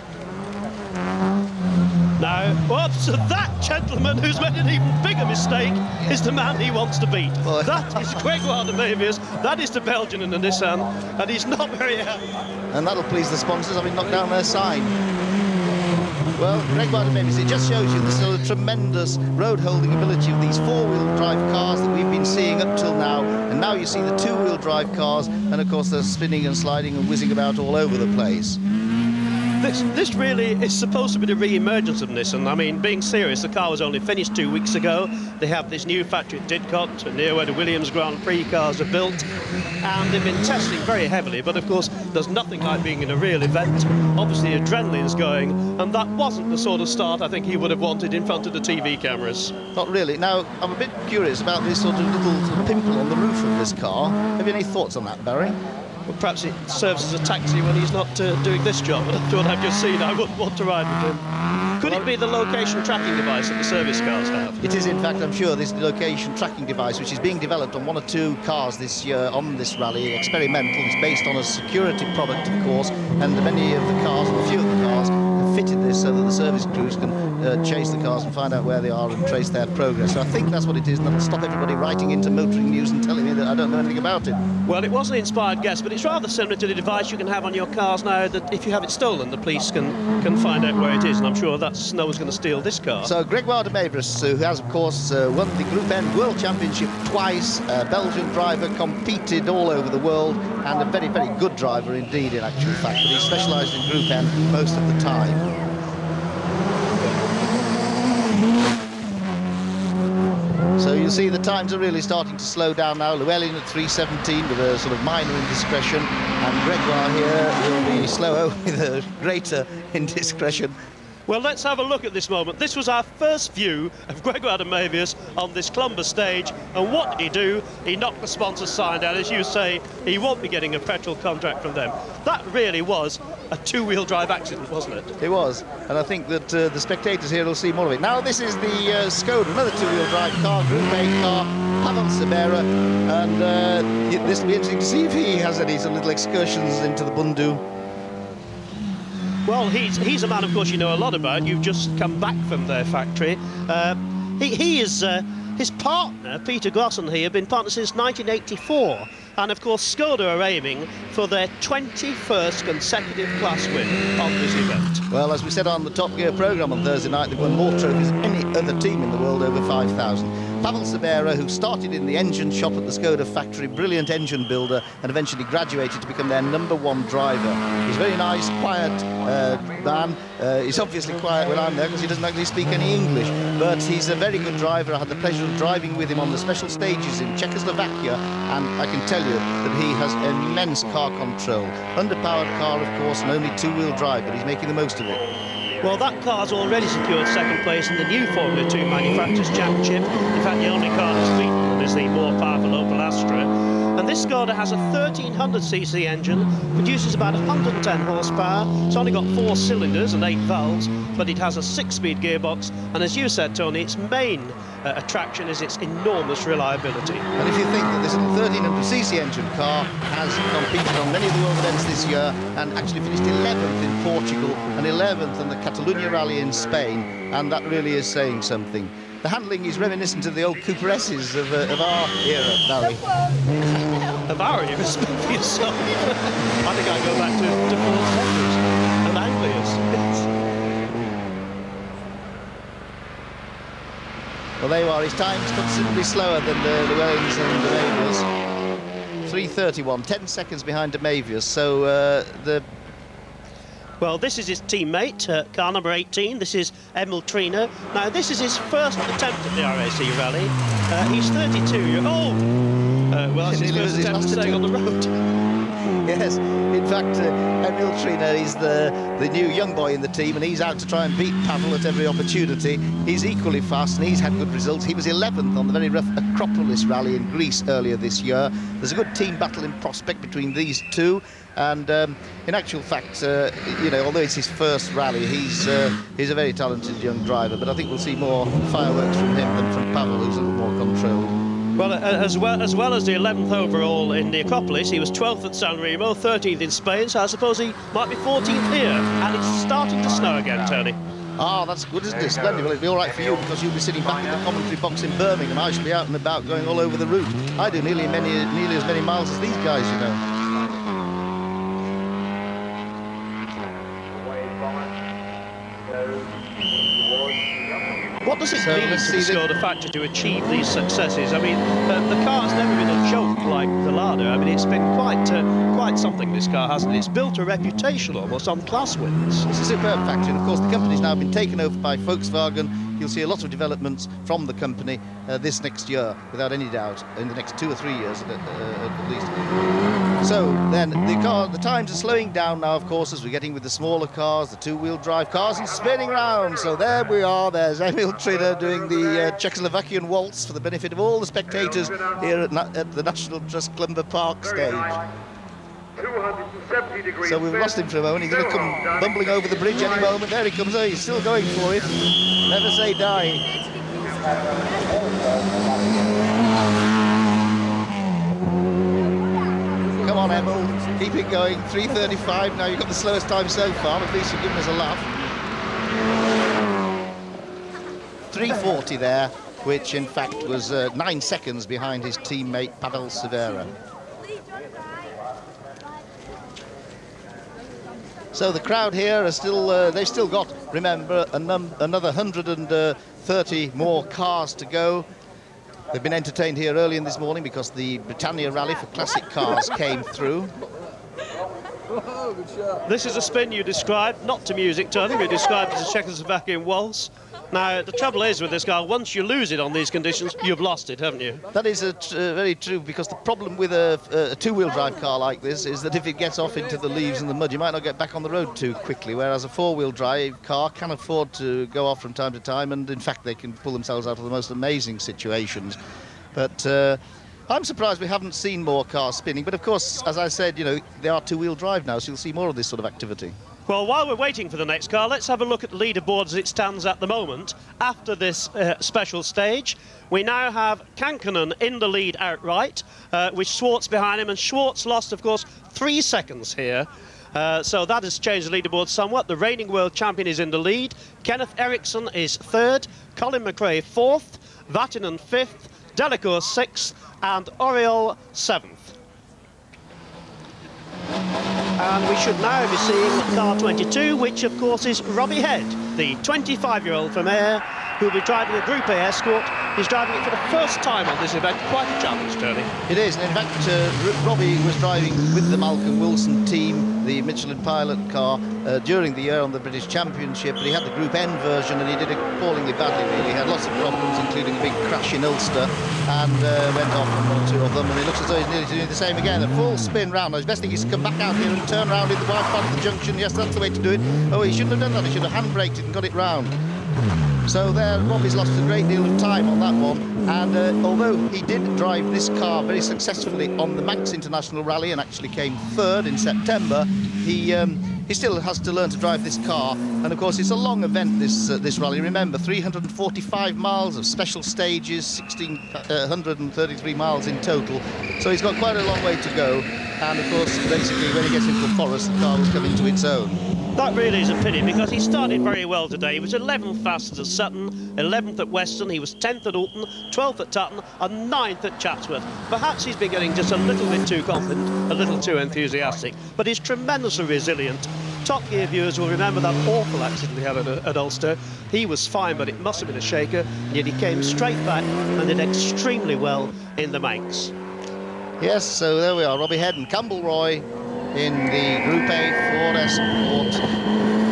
Now, whoops, that gentleman who's made an even bigger mistake is the man he wants to beat. Well, that is Gregoire de Maevius, that is the Belgian in the Nissan, and he's not very happy. And that'll please the sponsors, having knocked down their sign. Well, Gregoire de Maevius, it just shows you the sort of tremendous road-holding ability of these four-wheel drive cars that we've been seeing up till now, and now you see the two-wheel drive cars, and of course they're spinning and sliding and whizzing about all over the place. This, this really is supposed to be the re-emergence of Nissan. I mean, being serious, the car was only finished two weeks ago. They have this new factory at Didcot, near where the Williams Grand Prix cars are built, and they've been testing very heavily, but of course there's nothing like being in a real event. Obviously adrenaline's going, and that wasn't the sort of start I think he would have wanted in front of the T V cameras. Not really. Now, I'm a bit curious about this sort of little sort of pimple on the roof of this car. Have you any thoughts on that, Barry? Well, perhaps it serves as a taxi when he's not uh, doing this job, but after what I've just seen, I wouldn't want to ride with him. Could it be the location tracking device that the service cars have? It is, in fact, I'm sure, this location tracking device, which is being developed on one or two cars this year on this rally, experimental. It's based on a security product, of course, and many of the cars, and a few of the cars, have fitted this so that the service crews can uh, chase the cars and find out where they are and trace their progress. So I think that's what it is, and that'll stop everybody writing into Motoring News and telling me that I don't know anything about it. Well, it was an inspired guess, but it's rather similar to the device you can have on your cars now that if you have it stolen, the police can, can find out where it is, and I'm sure that's no one's going to steal this car. So Gregoire de Maevius, uh, who has, of course, uh, won the Group N World Championship twice, a Belgian driver, competed all over the world, and a very, very good driver indeed, in actual fact, but he specialised in Group N most of the time. So you see the times are really starting to slow down now. Llewellyn at three seventeen with a sort of minor indiscretion, and Gregoire here will be slower with a greater indiscretion. Well, let's have a look at this moment. This was our first view of Gregoire de Maevius on this Clumber stage, and what did he do? He knocked the sponsor's sign down. As you say, he won't be getting a petrol contract from them. That really was a two-wheel drive accident, wasn't it? It was, and I think that uh, the spectators here will see more of it. Now this is the uh, Skoda, another two-wheel drive car, Group A car, Pavel Sabera, and uh, this will be interesting to see if he has any sort of little excursions into the Bundu. Well, he's, he's a man, of course, you know a lot about. You've just come back from their factory. Uh, he, he is, uh, his partner, Peter Glosson here, been partners since nineteen eighty-four. And, of course, Skoda are aiming for their twenty-first consecutive class win on this event. Well, as we said on the Top Gear programme on Thursday night, they've won more trophies than any other team in the world, over five thousand. Pavel Sabera, who started in the engine shop at the Skoda factory, brilliant engine builder, and eventually graduated to become their number one driver. He's a very nice, quiet uh, man. Uh, he's obviously quiet when I'm there because he doesn't actually speak any English, but he's a very good driver. I had the pleasure of driving with him on the special stages in Czechoslovakia, and I can tell you that he has immense car control. Underpowered car, of course, and only two-wheel drive, but he's making the most of it. Well, that car's already secured second place in the new Formula two Manufacturers' Championship. In fact, the only car that's beaten them is the more powerful Opel Astra. And this Skoda has a thirteen hundred c c engine, produces about one hundred and ten horsepower. It's only got four cylinders and eight valves, but it has a six-speed gearbox. And as you said, Tony, its main uh, attraction is its enormous reliability. And if you think that this little thirteen hundred c c engine car has competed on many of the world events this year and actually finished eleventh in Portugal and eleventh in the Catalonia Rally in Spain, and that really is saying something. The handling is reminiscent of the old Cooper S's of, uh, of our era, Barrie. Of our era, speak for yourself. I think I go back to, to Ford Focus and Anglias. Well, there you are. His time's considerably slower than the Llewellyn's and Damavia's. three thirty-one, ten seconds behind Damavia's. So uh, the... Well, this is his teammate, uh, car number eighteen. This is Emil Trina. Now, this is his first attempt at the R A C Rally. Uh, he's thirty-two years old. Uh, well, that's his first attempt at staying on the road. Yes, in fact, uh, Emil Trina is the, the new young boy in the team, and he's out to try and beat Pavel at every opportunity. He's equally fast, and he's had good results. He was eleventh on the very rough Acropolis Rally in Greece earlier this year. There's a good team battle in prospect between these two. And um, in actual fact, uh, you know, although it's his first rally, he's uh, he's a very talented young driver. But I think we'll see more fireworks from him than from Pavel, who's a little more controlled. Well, uh, as well as well as the eleventh overall in the Acropolis, he was twelfth at San Remo, thirteenth in Spain. So I suppose he might be fourteenth here. And it's starting to snow again, Tony. Ah, that's good, isn't it? Splendid. Well, it'll be all right for you because you'll be sitting back in the commentary box in Birmingham. I shall be out and about going all over the route. I do nearly many, nearly as many miles as these guys, you know. What does it So mean to let's the see the- Skoda factory to achieve these successes? I mean, uh, the car's never been a joke like the Lada. I mean, it's been quite uh, quite something, this car, hasn't it? It's built a reputation almost on class wins. It's a superb factory, and of course the company's now been taken over by Volkswagen. You'll see a lot of developments from the company uh, this next year, without any doubt, in the next two or three years at, uh, at least. So then the car, the times are slowing down now, of course, as we're getting with the smaller cars, the two-wheel drive cars, and spinning round. So there we are. There's Emil Trina doing the uh, Czechoslovakian waltz for the benefit of all the spectators here at, Na at the National Trust Clumber Park stage. So we've lost him for a moment. He's going to come bumbling over the bridge any moment. There he comes. Oh, he's still going for it. Never say die. Come on, Emil. Keep it going. three thirty-five. Now you've got the slowest time so far. At least you've given us a laugh. three forty there, which in fact was uh, nine seconds behind his teammate Pavel Severa. So the crowd here are still, uh, they've still got, remember, a num another one hundred thirty more cars to go. They've been entertained here early in this morning because the Britannia Rally for classic cars came through. This is a spin you described, not to music, Tony, but described as a Czechoslovakian waltz. Now, the trouble is with this car, once you lose it on these conditions, you've lost it, haven't you? That is a tr uh, very true, because the problem with a, a two-wheel drive car like this is that if it gets off into the leaves and the mud, you might not get back on the road too quickly, whereas a four-wheel drive car can afford to go off from time to time, and in fact they can pull themselves out of the most amazing situations. But uh, I'm surprised we haven't seen more cars spinning, but of course, as I said, you know, they are two-wheel drive now, so you'll see more of this sort of activity. Well, while we're waiting for the next car, let's have a look at the leaderboard as it stands at the moment. After this uh, special stage, we now have Kankkunen in the lead outright, uh, with Schwartz behind him, and Schwartz lost, of course, three seconds here. Uh, so that has changed the leaderboard somewhat. The reigning world champion is in the lead. Kenneth Eriksson is third, Colin McRae fourth, Vatinen fifth, Delacour sixth, and Oriol seventh. And we should now be seeing car twenty-two, which of course is Robbie Head, the twenty-five-year-old from Ayr, who'll be driving a Group A Escort. He's driving it for the first time on this event. Quite a challenge, Tony. It is, and in fact, uh, Robbie was driving with the Malcolm Wilson team, the Michelin Pilot car, uh, during the year on the British Championship, but he had the Group N version, and he did it appallingly badly, really. He had lots of problems, including a big crash in Ulster, and uh, went off on one or two of them, and it looks as though he's nearly doing the same again. A full spin round. Now, his best thing is to come back out here and turn round in the wide part of the junction. Yes, that's the way to do it. Oh, he shouldn't have done that. He should have handbraked it and got it round. So there, Robbie's lost a great deal of time on that one, and uh, although he did drive this car very successfully on the Manx International Rally and actually came third in September, he um, he still has to learn to drive this car. And of course, it's a long event, this uh, this rally. Remember, three hundred forty-five miles of special stages, one thousand six hundred thirty-three miles in total. So he's got quite a long way to go. And of course, basically, when he gets into the forest, the car will come into its own. That really is a pity, because he started very well today. He was eleventh fastest at Sutton, eleventh at Weston, he was tenth at Alton, twelfth at Tutton and ninth at Chatsworth. Perhaps he's been getting just a little bit too confident, a little too enthusiastic, but he's tremendously resilient. Top Gear viewers will remember that awful accident he had at, at Ulster. He was fine, but it must have been a shaker, and yet he came straight back and did extremely well in the Manx. Yes, so there we are, Robbie Head and Campbell Roy in the Group A Ford Escort.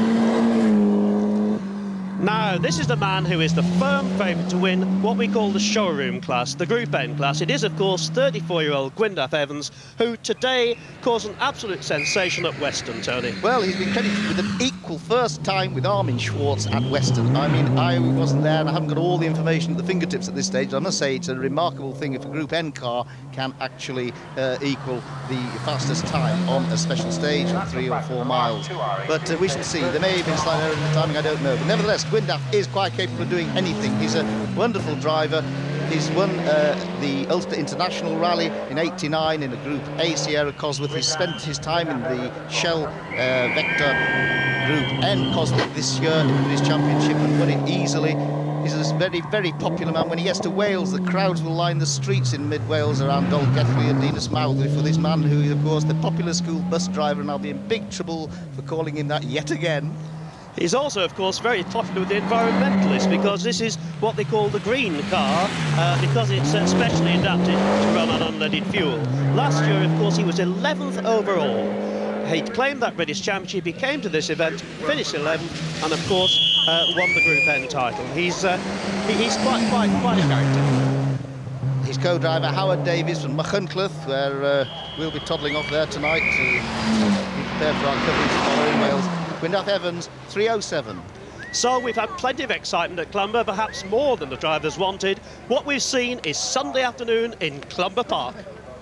Now, this is the man who is the firm favourite to win what we call the showroom class, the Group N class. It is, of course, thirty-four-year-old Gwyndaf Evans, who today caused an absolute sensation at Weston, Tony. Well, he's been credited with an equal first time with Armin Schwartz at Weston. I mean, I wasn't there and I haven't got all the information at the fingertips at this stage. I must say it's a remarkable thing if a Group N car can actually uh, equal the fastest time on a special stage of three or four miles. But uh, we shall see. There may have been a slight error in the timing, I don't know. But nevertheless, Gwyndaf is quite capable of doing anything. He's a wonderful driver. He's won uh, the Ulster International Rally in eighty-nine in a Group A Sierra Cosworth. He's spent his time in the Shell uh, Vector Group N Cosworth this year in the British Championship and won it easily. He's a very, very popular man. When he gets to Wales, the crowds will line the streets in mid-Wales around Dolgelly and Dinas for this man who is, of course, the popular school bus driver, and I'll be in big trouble for calling him that yet again. He's also, of course, very popular with the environmentalists, because this is what they call the green car, uh, because it's uh, specially adapted to run on unleaded fuel. Last year, of course, he was eleventh overall. He claimed that British Championship, he came to this event, finished eleventh, and of course uh, won the Group N title. He's uh, he, he's quite, quite, quite a character. His co-driver Howard Davies from Machynlleth, where uh, we'll be toddling off there tonight to be prepared for our coverage tomorrow in Wales. Gwyndaf Evans, three oh seven. So we've had plenty of excitement at Clumber, perhaps more than the drivers wanted. What we've seen is Sunday afternoon in Clumber Park.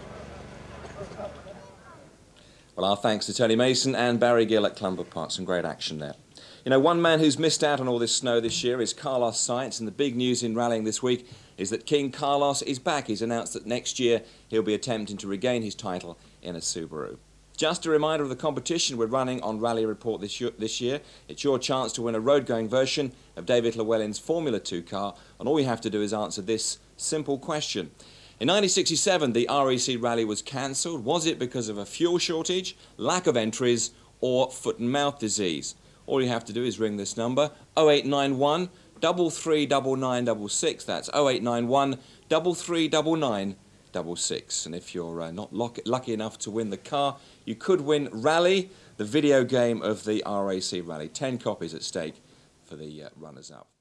Well, our thanks to Tony Mason and Barrie Gill at Clumber Park. Some great action there. You know, one man who's missed out on all this snow this year is Carlos Sainz, and the big news in rallying this week is that King Carlos is back. He's announced that next year he'll be attempting to regain his title in a Subaru. Just a reminder of the competition we're running on Rally Report this year. This year. It's your chance to win a road-going version of David Llewellyn's Formula two car, and all you have to do is answer this simple question. In nineteen sixty-seven, the R A C Rally was cancelled. Was it because of a fuel shortage, lack of entries, or foot and mouth disease? All you have to do is ring this number, oh eight nine one, three three nine nine six six. That's oh eight nine one, three three nine nine six six. And if you're uh, not lucky enough to win the car, you could win Rally, the video game of the R A C Rally. Ten copies at stake for the uh, runners-up.